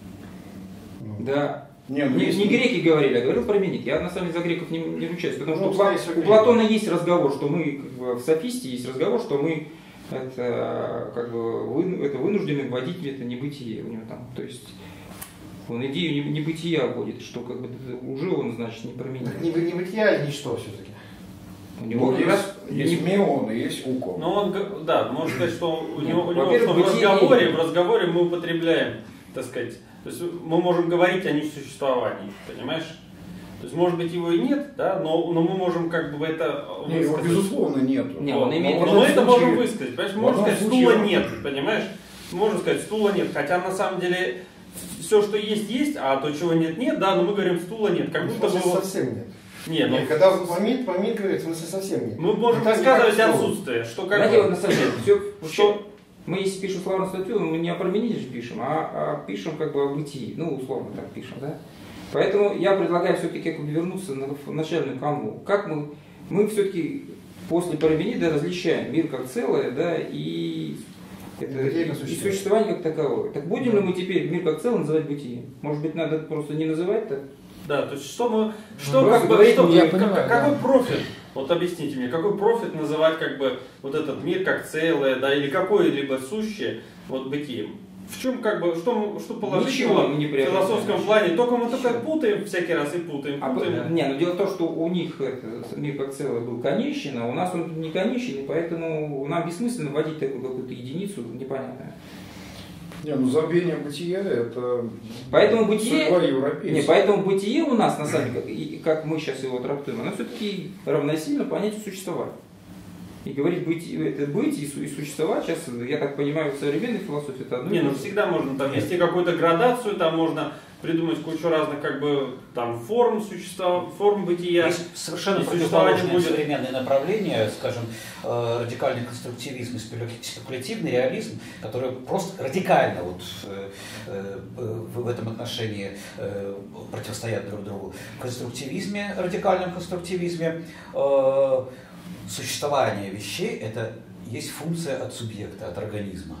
Speaker 4: Ну.
Speaker 2: Да.
Speaker 7: Не, ну,
Speaker 2: Не,
Speaker 7: если-
Speaker 2: не греки говорили, а говорил Парменид. Я на самом деле за греков не, не ручаюсь, потому
Speaker 4: Ну,
Speaker 2: что у, Пла-
Speaker 4: скорее всего,
Speaker 2: у
Speaker 4: греки.
Speaker 2: Платона есть разговор, что мы как бы, в софисте есть разговор, что мы это как бы вы, это вынуждены вводить это небытие у него там. То есть он идею не- небытия вводит, что как бы уже он значит не Парменид.
Speaker 4: Так не, не бытие, а ничто все-таки.
Speaker 2: У него
Speaker 7: Ну,
Speaker 2: как раз
Speaker 7: есть, есть
Speaker 2: не-
Speaker 7: меон и есть укон.
Speaker 6: Но он, г- да, можно сказать, что у
Speaker 2: Нет,
Speaker 6: него, у него
Speaker 2: во-первых,
Speaker 6: что в
Speaker 2: бытие
Speaker 6: разговоре,
Speaker 2: есть.
Speaker 6: в разговоре мы употребляем, так сказать, то есть мы можем говорить о несуществовании, понимаешь? То есть, может быть, его и нет, да, но, но мы можем как бы это
Speaker 7: Не, его,
Speaker 6: высказать.
Speaker 7: безусловно, нету.
Speaker 2: Не, он
Speaker 6: Вот,
Speaker 2: имеет
Speaker 6: но
Speaker 2: в
Speaker 6: мы
Speaker 7: одном
Speaker 6: это
Speaker 7: случае-
Speaker 6: можем высказать, понимаешь?
Speaker 7: в
Speaker 6: Можно
Speaker 7: одном
Speaker 6: сказать,
Speaker 7: случае
Speaker 6: стула
Speaker 7: он-
Speaker 6: нет, понимаешь? Можно сказать, стула нет, хотя на самом деле все, что есть, есть, а то, чего нет, нет, да, но мы говорим, стула нет, как
Speaker 4: В
Speaker 6: будто бы...
Speaker 4: смысле,
Speaker 6: вот-
Speaker 4: совсем нет.
Speaker 6: Не, ну,
Speaker 4: И когда помит, помит говорит, в смысле совсем нет.
Speaker 6: мы можем
Speaker 4: Так,
Speaker 6: рассказывать
Speaker 4: как стул.
Speaker 6: отсутствие, что как
Speaker 2: Знаете,
Speaker 6: бы-
Speaker 2: вот на самом деле, все,
Speaker 6: Что?
Speaker 2: мы если пишем словарную статью, мы не о Пармениде же пишем, а, а пишем как бы о бытии, ну условно так пишем, да. Поэтому я предлагаю все-таки как бы вернуться на в начальную канву. Как мы, мы все-таки после Парменида различаем мир как целое, да, и, это,
Speaker 4: Бытие
Speaker 2: и,
Speaker 4: как
Speaker 2: и
Speaker 4: существование.
Speaker 2: существование как таковое. Так будем ли мы теперь мир как целое называть бытием? Может быть, надо просто не называть так?
Speaker 6: Да, то есть что мы, что
Speaker 2: Ну,
Speaker 6: как бы,
Speaker 2: говорить,
Speaker 6: что,
Speaker 1: я
Speaker 6: как-
Speaker 1: понимаю,
Speaker 6: какой
Speaker 1: да.
Speaker 6: профит? Вот объясните мне, какой профит называть как бы вот этот мир как целое, да, или какое-либо сущее вот бытием? В чем как бы, что, мы- что
Speaker 2: Ничего
Speaker 6: положительного
Speaker 2: мы не
Speaker 6: в
Speaker 2: приобретаем.
Speaker 6: философском плане? Только мы только путаем всякий раз и путаем,
Speaker 2: А,
Speaker 6: путаем.
Speaker 2: не, ну дело в том, что у них это, мир как целое был конечен, а у нас он не конечен, и поэтому нам бессмысленно вводить такую какую-то единицу непонятную.
Speaker 7: Не, ну забвение бытия это
Speaker 2: Поэтому бытие,
Speaker 7: судьба
Speaker 2: не,
Speaker 7: европейцев.
Speaker 2: поэтому бытие у нас, на самом деле, как, и как мы сейчас его трактуем, оно все-таки равносильно понятию существования. И говорить быть, это быть и, су- и существовать, сейчас, я так понимаю, в современной философии это одно и
Speaker 6: Не,
Speaker 2: то
Speaker 6: ну
Speaker 2: же.
Speaker 6: всегда можно там вести какую-то градацию, там можно придумать кучу разных как бы там форм существа, форм бытия.
Speaker 5: Есть совершенно
Speaker 6: И существование
Speaker 5: противоположные
Speaker 6: будет-
Speaker 5: современные направления, скажем, э, радикальный конструктивизм и спекуля- спекулятивный реализм, которые просто радикально вот, э, э, в в этом отношении э, противостоят друг другу. В конструктивизме, радикальном конструктивизме, э, существование вещей – это есть функция от субъекта, от организма.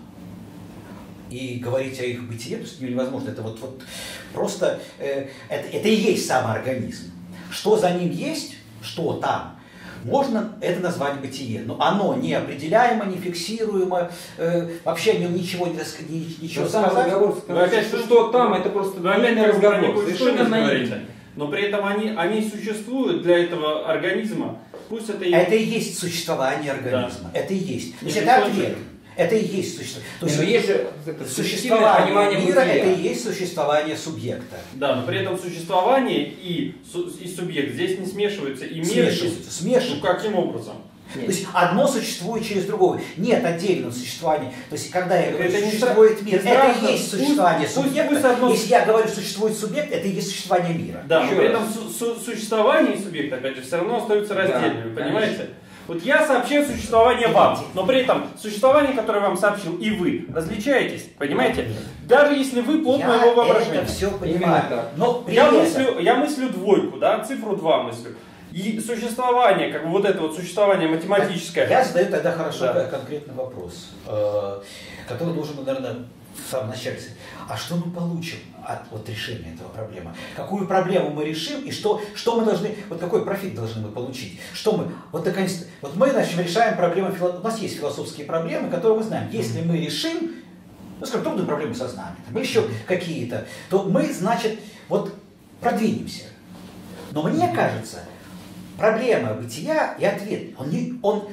Speaker 5: И говорить о их бытие то есть невозможно. Это вот, вот просто э, это, это и есть сам организм. Что за ним есть, что там, можно это назвать бытие. Но оно неопределяемо, не фиксируемо, э, вообще о нем ничего не рас- ни- ничего
Speaker 2: Сам
Speaker 5: сказать.
Speaker 2: разговор,
Speaker 6: Вы
Speaker 2: сказать,
Speaker 6: опять
Speaker 2: что,
Speaker 6: что-
Speaker 2: что там, это просто
Speaker 6: Вы опять
Speaker 2: длинный
Speaker 6: как бы про
Speaker 2: разговор,
Speaker 6: некую
Speaker 2: совершенно
Speaker 6: историю
Speaker 2: наивный.
Speaker 6: говорите. Но при этом они, они существуют для этого организма. Пусть это и...
Speaker 5: Это и есть существование организма. Это и есть. То есть
Speaker 6: Нет,
Speaker 5: это
Speaker 6: не
Speaker 5: ответ. Это и есть существование. То
Speaker 2: Не,
Speaker 5: есть
Speaker 2: но есть же это субъективное
Speaker 5: существование
Speaker 2: понимание
Speaker 5: мира –
Speaker 2: бытия.
Speaker 5: это и есть существование субъекта.
Speaker 6: Да, но при этом существование и, су- и субъект здесь не смешиваются. И мир
Speaker 5: Смешиваются,
Speaker 6: есть- Ну
Speaker 5: смешиваются.
Speaker 6: каким образом?
Speaker 2: Нет.
Speaker 5: То есть одно существует через другое. Нет отдельного существования. То есть когда я говорю,
Speaker 6: Это не
Speaker 5: существует
Speaker 6: стра-
Speaker 5: мир,
Speaker 6: не
Speaker 5: это
Speaker 6: страшно.
Speaker 5: и есть
Speaker 6: Пусть-
Speaker 5: существование
Speaker 6: пусть-
Speaker 5: субъекта.
Speaker 6: пусть одно-
Speaker 5: Если я говорю, существует субъект, это и есть существование мира.
Speaker 6: Да, но
Speaker 2: Еще
Speaker 6: при
Speaker 2: раз.
Speaker 6: этом су- су- существование и субъект, опять же, все равно остаются
Speaker 2: Да,
Speaker 6: раздельными,
Speaker 2: конечно.
Speaker 6: понимаете? Вот я сообщаю существование вам, но при этом существование, которое вам сообщил, и вы различаетесь, понимаете? Даже если вы плод
Speaker 5: Я
Speaker 6: моего воображения.
Speaker 5: это все
Speaker 2: Именно
Speaker 5: понимаю.
Speaker 2: так.
Speaker 5: Но при
Speaker 6: Я
Speaker 5: этом-
Speaker 6: мыслю, я мыслю двойку, да, цифру два мыслю. И существование, как бы вот это вот существование математическое.
Speaker 5: Я задаю тогда хорошо
Speaker 6: Да.
Speaker 5: конкретный вопрос, э, который должен, наверное, в самом начале сказать. А что мы получим от вот, решения этого проблемы? Какую проблему мы решим и что, что мы должны, вот какой профит должны мы получить? Что мы, вот, наконец, вот мы значит, решаем проблемы, фило- у нас есть философские проблемы, которые мы знаем. Если мы решим, ну, скажем, трудные проблемы сознания, там, или еще какие-то, то мы, значит, вот продвинемся. Но мне кажется, проблема бытия и ответ, он не, он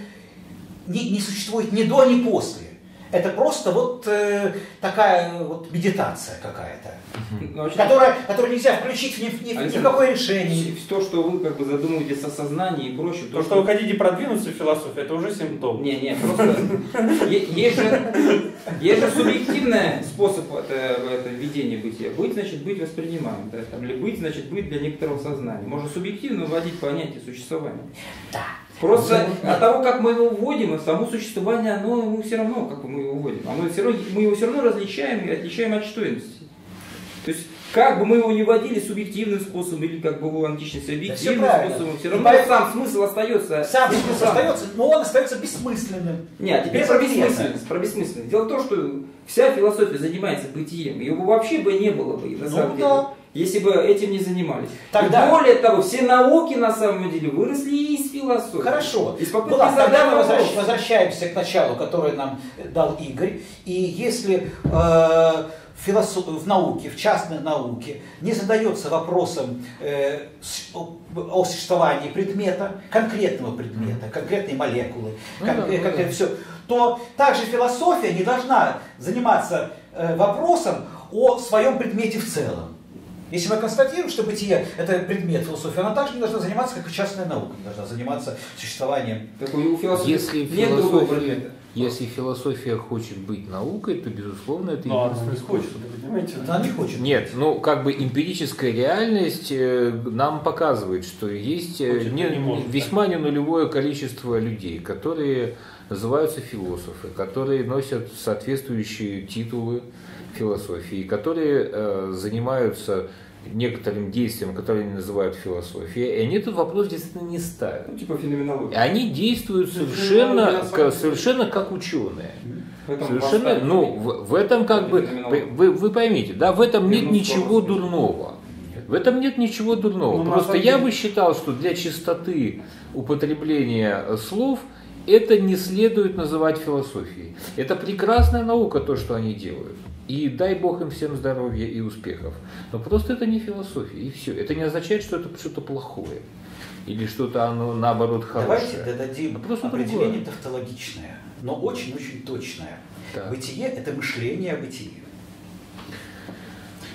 Speaker 5: не, не существует ни до, ни после. Это просто вот э, такая вот медитация какая-то,
Speaker 2: Ну, очень-
Speaker 5: которая, которую нельзя включить ни, в- ни, в- ни в
Speaker 2: Александр,
Speaker 5: какое решение.
Speaker 2: То, что вы как бы задумываетесь о сознании и прочее,
Speaker 6: То, что вы хотите продвинуться в философии, это уже симптом.
Speaker 2: Не, не, просто е- есть же, есть же субъективный способ это, это введения бытия. Быть, значит, быть воспринимаем. Да, там, или быть, значит, быть для некоторого сознания. Можно субъективно вводить понятие существования.
Speaker 5: Да.
Speaker 2: Просто
Speaker 5: Ну,
Speaker 2: от того, как мы его вводим, и само существование, оно мы все равно, как бы мы его вводим. Оно все равно, мы его все равно различаем и отличаем от чтойности. То есть, как бы мы его не вводили субъективным способом или как бы его античность
Speaker 5: всё
Speaker 2: объективным
Speaker 5: правильно.
Speaker 2: способом, все
Speaker 5: И
Speaker 2: равно
Speaker 5: поэтому-
Speaker 2: сам смысл остается.
Speaker 5: Сам
Speaker 2: тем же
Speaker 5: смысл
Speaker 2: самым.
Speaker 5: остается, но он остается бессмысленным.
Speaker 2: Нет, теперь
Speaker 5: Без
Speaker 2: про
Speaker 5: ответа.
Speaker 2: бессмысленность, про бессмысленность. Дело в том, что вся философия занимается бытием. Его вообще бы не было бы, на
Speaker 5: Ну
Speaker 2: самом
Speaker 5: да.
Speaker 2: деле, если бы этим не занимались.
Speaker 5: Тогда-
Speaker 2: И более того, все науки на самом деле выросли из философии.
Speaker 5: Хорошо.
Speaker 2: Из попытки
Speaker 5: Ну ладно, тогда
Speaker 2: задать
Speaker 5: мы
Speaker 2: вопрос.
Speaker 5: возвращ- возвращаемся к началу, которое нам дал Игорь. И если э, в, философ- в науке, в частной науке не задается вопросом э, с- о, о существовании предмета, конкретного предмета, конкретной молекулы,
Speaker 1: Ну
Speaker 5: кон-
Speaker 1: да,
Speaker 5: э,
Speaker 1: ну
Speaker 5: конкретно
Speaker 1: да.
Speaker 5: все, то также философия не должна заниматься э, вопросом о своем предмете в целом. Если мы констатируем, что бытие – это предмет философии, она также не должна заниматься, как и частная наука, не должна заниматься существованием.
Speaker 2: Так у философии
Speaker 1: Если
Speaker 2: нет другого
Speaker 1: философия,
Speaker 2: предмета.
Speaker 1: если философия хочет быть наукой, то, безусловно, это
Speaker 6: Но она
Speaker 1: единственный
Speaker 6: не хочет,
Speaker 1: способ.
Speaker 6: вы понимаете?
Speaker 5: Она не хочет.
Speaker 1: Нет, ну как бы эмпирическая реальность э, нам показывает, что есть э,
Speaker 6: Хочет,
Speaker 1: не-
Speaker 6: но не может,
Speaker 1: весьма ненулевое количество людей, которые называются философы, которые носят соответствующие титулы философии, которые э, занимаются некоторым действием, которое они называют философией, и они этот вопрос действительно не ставят.
Speaker 2: Ну, типа феноменология.
Speaker 1: Они действуют совершенно, как, совершенно как ученые.
Speaker 2: Поэтому
Speaker 1: Совершенно,
Speaker 2: восстание.
Speaker 1: ну, в, в этом как бы, вы, вы- вы поймите, да, в этом нет
Speaker 2: Вернусь
Speaker 1: ничего
Speaker 2: к вопросу.
Speaker 1: дурного. В этом нет ничего дурного.
Speaker 6: Ну, на
Speaker 1: Просто
Speaker 6: самом
Speaker 1: я
Speaker 6: деле-
Speaker 1: бы считал, что для чистоты употребления слов это не следует называть философией. Это прекрасная наука, то, что они делают. И дай Бог им всем здоровья и успехов. Но просто это не философия, и все. Это не означает, что это что-то плохое. Или что-то оно наоборот
Speaker 5: Давайте
Speaker 1: хорошее.
Speaker 5: дадим
Speaker 1: А просто
Speaker 5: определение
Speaker 1: другое.
Speaker 5: тавтологичное, но очень-очень точное.
Speaker 1: Так.
Speaker 5: Бытие – это мышление о бытии.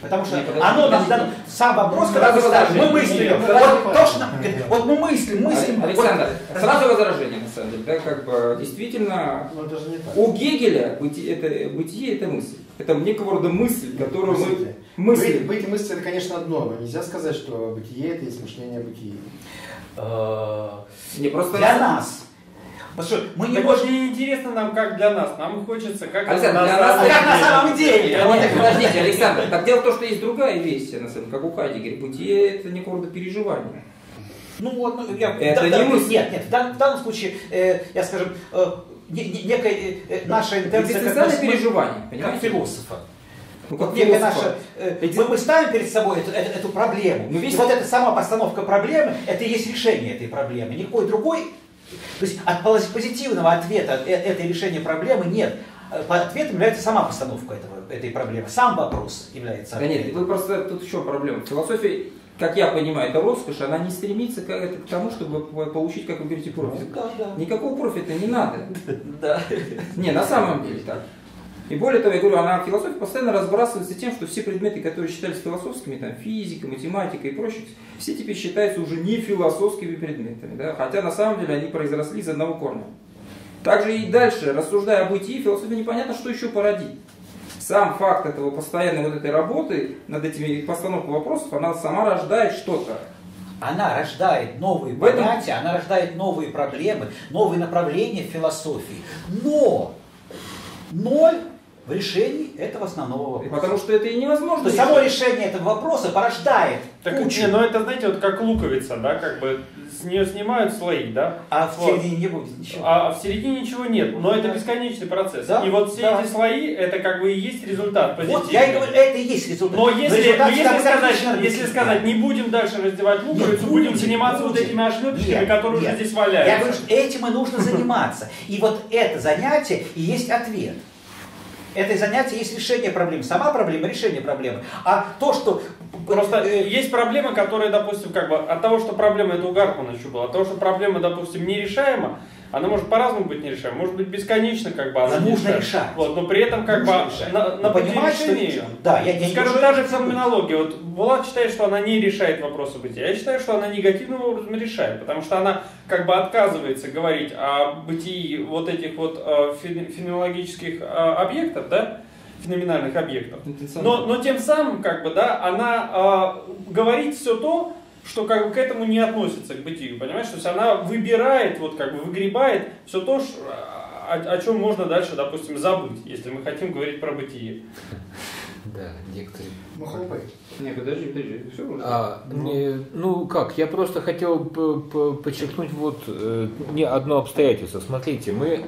Speaker 5: Потому что
Speaker 2: Не, подожди,
Speaker 5: оно нам
Speaker 2: подожди.
Speaker 5: дано, сам вопрос,
Speaker 2: Ну,
Speaker 5: когда мы
Speaker 2: сразу
Speaker 5: ставим, мы
Speaker 2: возражение.
Speaker 5: мыслим.
Speaker 2: Нет,
Speaker 5: Вот, то, что нам- вот мы мыслим, мыслим.
Speaker 2: Александр,
Speaker 5: вот-
Speaker 2: сразу возражение, на самом деле, да, как бы действительно
Speaker 4: Но это же не так.
Speaker 2: у Гегеля бытие это, бытие это мысль. Это некого рода мысль, которую мы...
Speaker 4: Мысли.
Speaker 2: Мысль.
Speaker 4: Быть, быть мысль это, конечно, одно, но нельзя сказать, что бытие это есть мышление о бытии.
Speaker 5: Э,
Speaker 2: Не, просто...
Speaker 5: Для нас. Потому что мы не
Speaker 6: Так вот,
Speaker 5: можем...
Speaker 6: не интересно нам, как для нас. Нам хочется, как
Speaker 2: Александр,
Speaker 6: это
Speaker 2: для
Speaker 6: на
Speaker 2: нас-
Speaker 6: самом
Speaker 5: А как на
Speaker 6: деле.
Speaker 5: самом деле?
Speaker 2: Нет,
Speaker 5: Вот
Speaker 2: нет,
Speaker 5: это-
Speaker 2: подождите, Александр. Так дело в том, что есть другая версия, на самом деле, как у Хайдеггера. Бытие это некого рода переживание.
Speaker 5: Ну вот, ну, я,
Speaker 2: Это
Speaker 5: да,
Speaker 2: не
Speaker 5: да,
Speaker 2: мысль.
Speaker 5: Нет, нет, в данном, в данном случае, э, я скажем, э, не- не- некая э, э, наша
Speaker 2: Это
Speaker 5: интенция как,
Speaker 2: экзистенциальное
Speaker 5: мы-
Speaker 2: переживание,
Speaker 5: как
Speaker 2: понимаете?
Speaker 5: философа.
Speaker 2: Ну,
Speaker 5: Вот
Speaker 2: как
Speaker 5: некая
Speaker 2: философа.
Speaker 5: наша, э,
Speaker 2: Эти-
Speaker 5: мы, мы ставим перед собой эту, эту, эту проблему.
Speaker 2: Ну, весь-
Speaker 5: И вот эта сама постановка проблемы, это и есть решение этой проблемы. Никакой другой, то есть от пози- позитивного ответа э- этой решения проблемы нет. Э, по- Ответом является сама постановка этого, этой проблемы. Сам вопрос является
Speaker 2: Да нет,
Speaker 5: ответом.
Speaker 2: вы просто, тут еще проблема. Философия, как я понимаю, это роскошь, она не стремится к, это- к тому, чтобы по- получить, как вы говорите, профит.
Speaker 5: Да, да.
Speaker 2: Никакого профита не надо.
Speaker 5: Да.
Speaker 2: Не, на самом деле так. И более того, я говорю, она философия постоянно разбрасывается тем, что все предметы, которые считались философскими, там, физика, математика и прочее, все теперь считаются уже не философскими предметами, да? Хотя на самом деле они произросли из одного корня. Также и дальше, рассуждая о бытии, философия непонятно, что еще породит. Сам факт этого постоянной вот этой работы над этими постановкой вопросов, она сама рождает что-то.
Speaker 5: Она рождает новые
Speaker 2: В этом-
Speaker 5: понятия, она рождает новые проблемы, новые направления в философии. Но ноль в решении этого основного вопроса.
Speaker 2: Потому что это и невозможно.
Speaker 5: То есть само решение этого вопроса порождает
Speaker 6: Так,
Speaker 5: кучу,
Speaker 6: не, ну это, знаете, вот как луковица, да, как бы с нее снимают слои, да,
Speaker 5: а в
Speaker 6: Вот.
Speaker 5: середине не будет ничего.
Speaker 6: а в середине ничего нет, но это
Speaker 5: Да.
Speaker 6: бесконечный процесс.
Speaker 5: Да,
Speaker 6: И вот все
Speaker 5: да.
Speaker 6: эти слои, это как бы и есть результат позитивный.
Speaker 5: Вот я и говорю, это и есть результат.
Speaker 6: Но если,
Speaker 5: результат
Speaker 6: если,
Speaker 5: всегда
Speaker 6: сказать,
Speaker 5: отлично
Speaker 6: если
Speaker 5: объяснен.
Speaker 6: сказать, не будем дальше раздевать луковицу,
Speaker 5: Нет,
Speaker 6: будем
Speaker 5: будем,
Speaker 6: заниматься
Speaker 5: будем.
Speaker 6: вот этими ошметочками,
Speaker 5: Нет,
Speaker 6: которые
Speaker 5: нет.
Speaker 6: уже здесь
Speaker 5: Я говорю,
Speaker 6: валяются.
Speaker 5: что этим и нужно заниматься. И вот это занятие и есть ответ. Это занятие есть решение проблемы. Сама проблема, решение проблемы. А то, что...
Speaker 6: Просто
Speaker 5: э,
Speaker 6: есть проблемы, которые, допустим, как бы от того, что проблема, это у Гартмана еще было, от того, что проблема, допустим, нерешаема, она может по-разному быть нерешаема, может быть бесконечно, как бы она
Speaker 5: Нужно
Speaker 6: нерешаема.
Speaker 5: решать.
Speaker 6: Вот, но при этом как
Speaker 5: Нужно
Speaker 6: бы
Speaker 5: решать.
Speaker 6: на, на
Speaker 5: Но
Speaker 6: пути
Speaker 5: понимать, что-
Speaker 6: решения,
Speaker 5: да, я- я не
Speaker 6: скажем,
Speaker 5: говорю,
Speaker 6: та же
Speaker 5: что-
Speaker 6: феноменология. Вот Булат считает, что она не решает вопросы бытия. Я считаю, что она негативным образом решает, потому что она как бы отказывается говорить о бытии вот этих вот э, фене- феноменологических э, объектов, да, феноменальных объектов. Но, но тем самым, как бы, да, она э, говорит все то, что как бы к этому не относится, к бытию, понимаешь? То есть она выбирает, вот как бы выгребает все то, ш- о, о чем можно дальше, допустим, забыть, если мы хотим говорить про бытие.
Speaker 1: Да, некоторые.
Speaker 4: Ну, хлопай.
Speaker 2: Не, подожди, подожди, все уже.
Speaker 1: А, не, ну как, я просто хотел п- п- подчеркнуть вот э, не одно обстоятельство. Смотрите, мы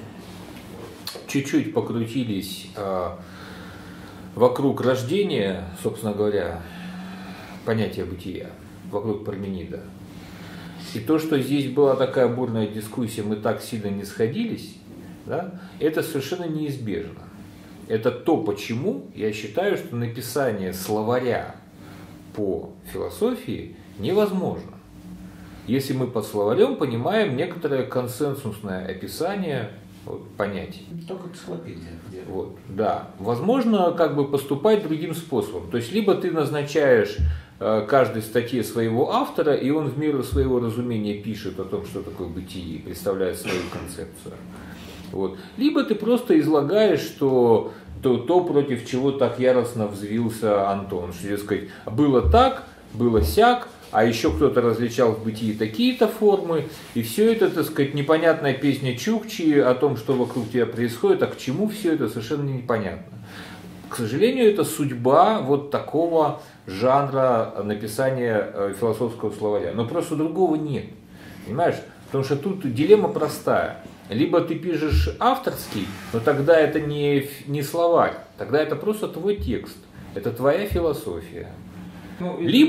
Speaker 1: чуть-чуть покрутились а, вокруг рождения, собственно говоря, понятия бытия, вокруг Парменида. И то, что здесь была такая бурная дискуссия, мы так сильно не сходились, да, это совершенно неизбежно. Это то, почему я считаю, что написание словаря по философии невозможно, если мы под словарем понимаем некоторое консенсусное описание вот, понятий.
Speaker 5: Только энциклопедия.
Speaker 1: Вот, да. Возможно, как бы поступать другим способом. То есть, либо ты назначаешь э, каждой статье своего автора, и он в меру своего разумения пишет о том, что такое бытие, представляет свою концепцию. Вот. Либо ты просто излагаешь, что то, то, против чего так яростно взвился Антон. Что, сказать, было так, было сяк, а еще кто-то различал в бытии такие-то формы, и все это, так сказать, непонятная песня Чукчи о том, что вокруг тебя происходит, а к чему все это, совершенно непонятно. К сожалению, это судьба вот такого жанра написания философского словаря. Но просто другого нет. Понимаешь? Потому что тут дилемма простая. Либо ты пишешь авторский, но тогда это не, не словарь, тогда это просто твой текст, это твоя философия.
Speaker 2: Ну, и-
Speaker 1: Либо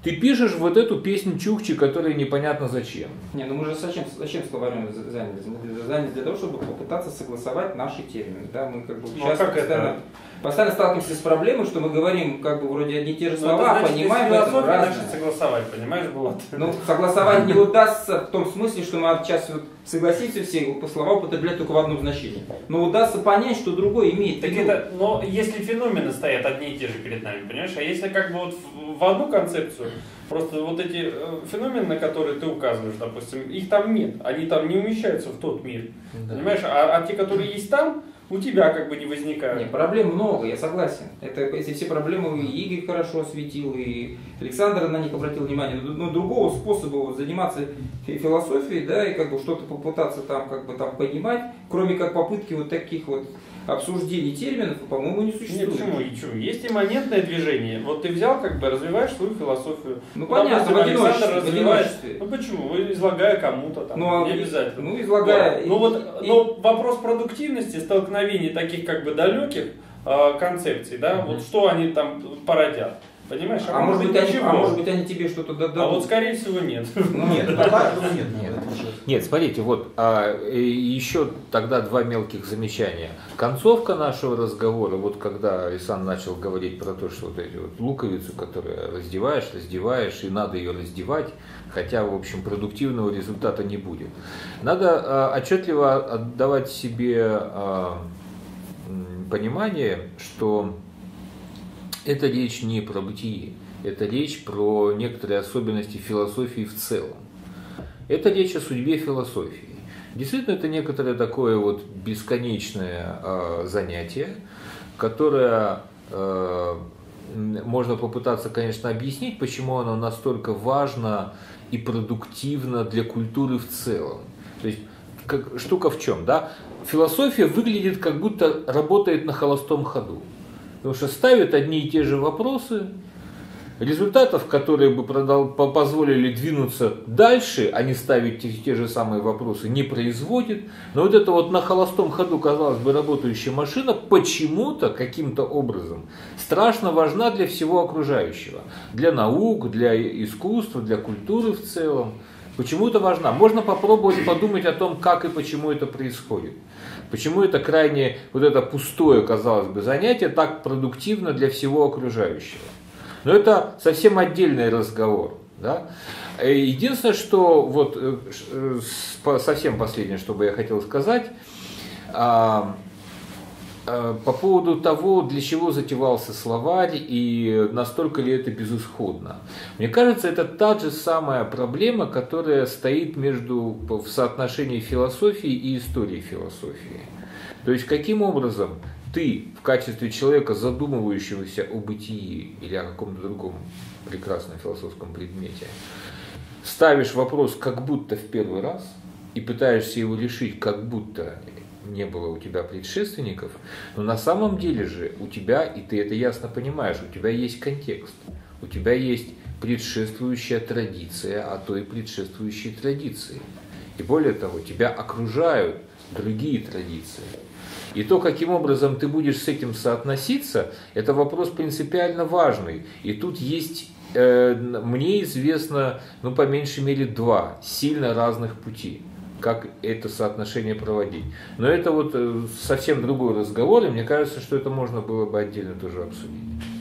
Speaker 1: ты пишешь вот эту песню Чукчи, которая непонятно зачем.
Speaker 2: Не, ну мы же зачем, зачем словарем занялись? Мы занялись для того, чтобы попытаться согласовать наши термины. Да, мы как бы
Speaker 6: Ну,
Speaker 2: сейчас
Speaker 6: а как
Speaker 2: постоянно,
Speaker 6: это?
Speaker 2: постоянно сталкиваемся с проблемой, что мы говорим как бы вроде одни и те же
Speaker 6: Ну,
Speaker 2: слова,
Speaker 6: это значит,
Speaker 2: понимаем
Speaker 6: из
Speaker 2: это
Speaker 6: философии
Speaker 2: разное.
Speaker 6: начать согласовать, понимаешь, Булат?
Speaker 2: Ну, согласовать не удастся в том смысле, что мы сейчас вот согласимся все по слова употреблять только в одном значении. Но удастся понять, что другое имеет.
Speaker 6: Так
Speaker 2: виду.
Speaker 6: это, но если феномены стоят одни и те же перед нами, понимаешь, а если как бы вот в, в одну концепцию, просто вот эти э, феномены, на которые ты указываешь, допустим, их там нет, они там не умещаются в тот мир,
Speaker 1: Да.
Speaker 6: понимаешь, а, а те, которые есть там, у тебя как бы не возникают.
Speaker 2: Нет, проблем много, я согласен. Это эти все проблемы и Игорь хорошо осветил, и Александр на них обратил внимание. Но, но другого способа вот заниматься фи- философией, да, и как бы что-то попытаться там как бы там понимать, кроме как попытки вот таких вот обсуждений терминов, по-моему, не
Speaker 6: Нет,
Speaker 2: существует.
Speaker 6: почему? И чего? Есть имманентное движение. Вот ты взял, как бы развиваешь свою философию.
Speaker 2: Ну,
Speaker 6: Ну,
Speaker 2: понятно,
Speaker 6: допустим,
Speaker 2: в одиночестве,
Speaker 6: Александр
Speaker 2: в
Speaker 6: развивает.
Speaker 2: одиночестве.
Speaker 6: Ну почему? Вы излагая кому-то там.
Speaker 2: Ну, а
Speaker 6: не
Speaker 2: вы-
Speaker 6: обязательно.
Speaker 2: ну, излагая-
Speaker 6: Вот. Ну вот,
Speaker 2: и-
Speaker 6: но вопрос продуктивности, столкновений таких как бы далеких э, концепций, да, вот что они там породят. Понимаешь?
Speaker 2: А, может быть, они,
Speaker 6: ничего.
Speaker 2: а может быть, они тебе что-то дадут.
Speaker 6: А вот скорее всего нет.
Speaker 5: Нет, пока ну, нет,
Speaker 1: Нет.
Speaker 5: это уже-
Speaker 1: Нет, смотрите, вот а, и еще тогда два мелких замечания. Концовка нашего разговора, вот когда Александр начал говорить про то, что вот эти вот луковицу, которую раздеваешь, раздеваешь, и надо ее раздевать, хотя, в общем, продуктивного результата не будет. Надо а, отчетливо отдавать себе а, м, понимание, что это речь не про бытие, это речь про некоторые особенности философии в целом. Это речь о судьбе философии. Действительно, это некоторое такое вот бесконечное э, занятие, которое э, можно попытаться, конечно, объяснить, почему оно настолько важно и продуктивно для культуры в целом. То есть как, штука в чем, да? Философия выглядит, как будто работает на холостом ходу. Потому что ставят одни и те же вопросы, результатов, которые бы продал, позволили двинуться дальше, а не ставить те, те же самые вопросы, не производит. Но вот эта вот на холостом ходу, казалось бы, работающая машина почему-то, каким-то образом, страшно важна для всего окружающего. Для наук, для искусства, для культуры в целом. Почему-то важна. Можно попробовать подумать о том, как и почему это происходит. Почему это крайне, вот это пустое, казалось бы, занятие так продуктивно для всего окружающего. Но это совсем отдельный разговор. Да? Единственное, что вот совсем последнее, что бы я хотел сказать, по поводу того, для чего затевался словарь и настолько ли это безысходно. Мне кажется, это та же самая проблема, которая стоит между, в соотношении философии и истории философии. То есть, каким образом ты в качестве человека, задумывающегося о бытии или о каком-то другом прекрасном философском предмете, ставишь вопрос как будто в первый раз и пытаешься его решить как будто не было у тебя предшественников, но на самом деле же у тебя, и ты это ясно понимаешь, у тебя есть контекст, у тебя есть предшествующая традиция, а то и предшествующие традиции. И более того, тебя окружают другие традиции. И то, каким образом ты будешь с этим соотноситься, это вопрос принципиально важный. И тут есть, э, мне известно, ну, по меньшей мере, два сильно разных пути, как это соотношение проводить. Но это вот совсем другой разговор, и мне кажется, что это можно было бы отдельно тоже обсудить.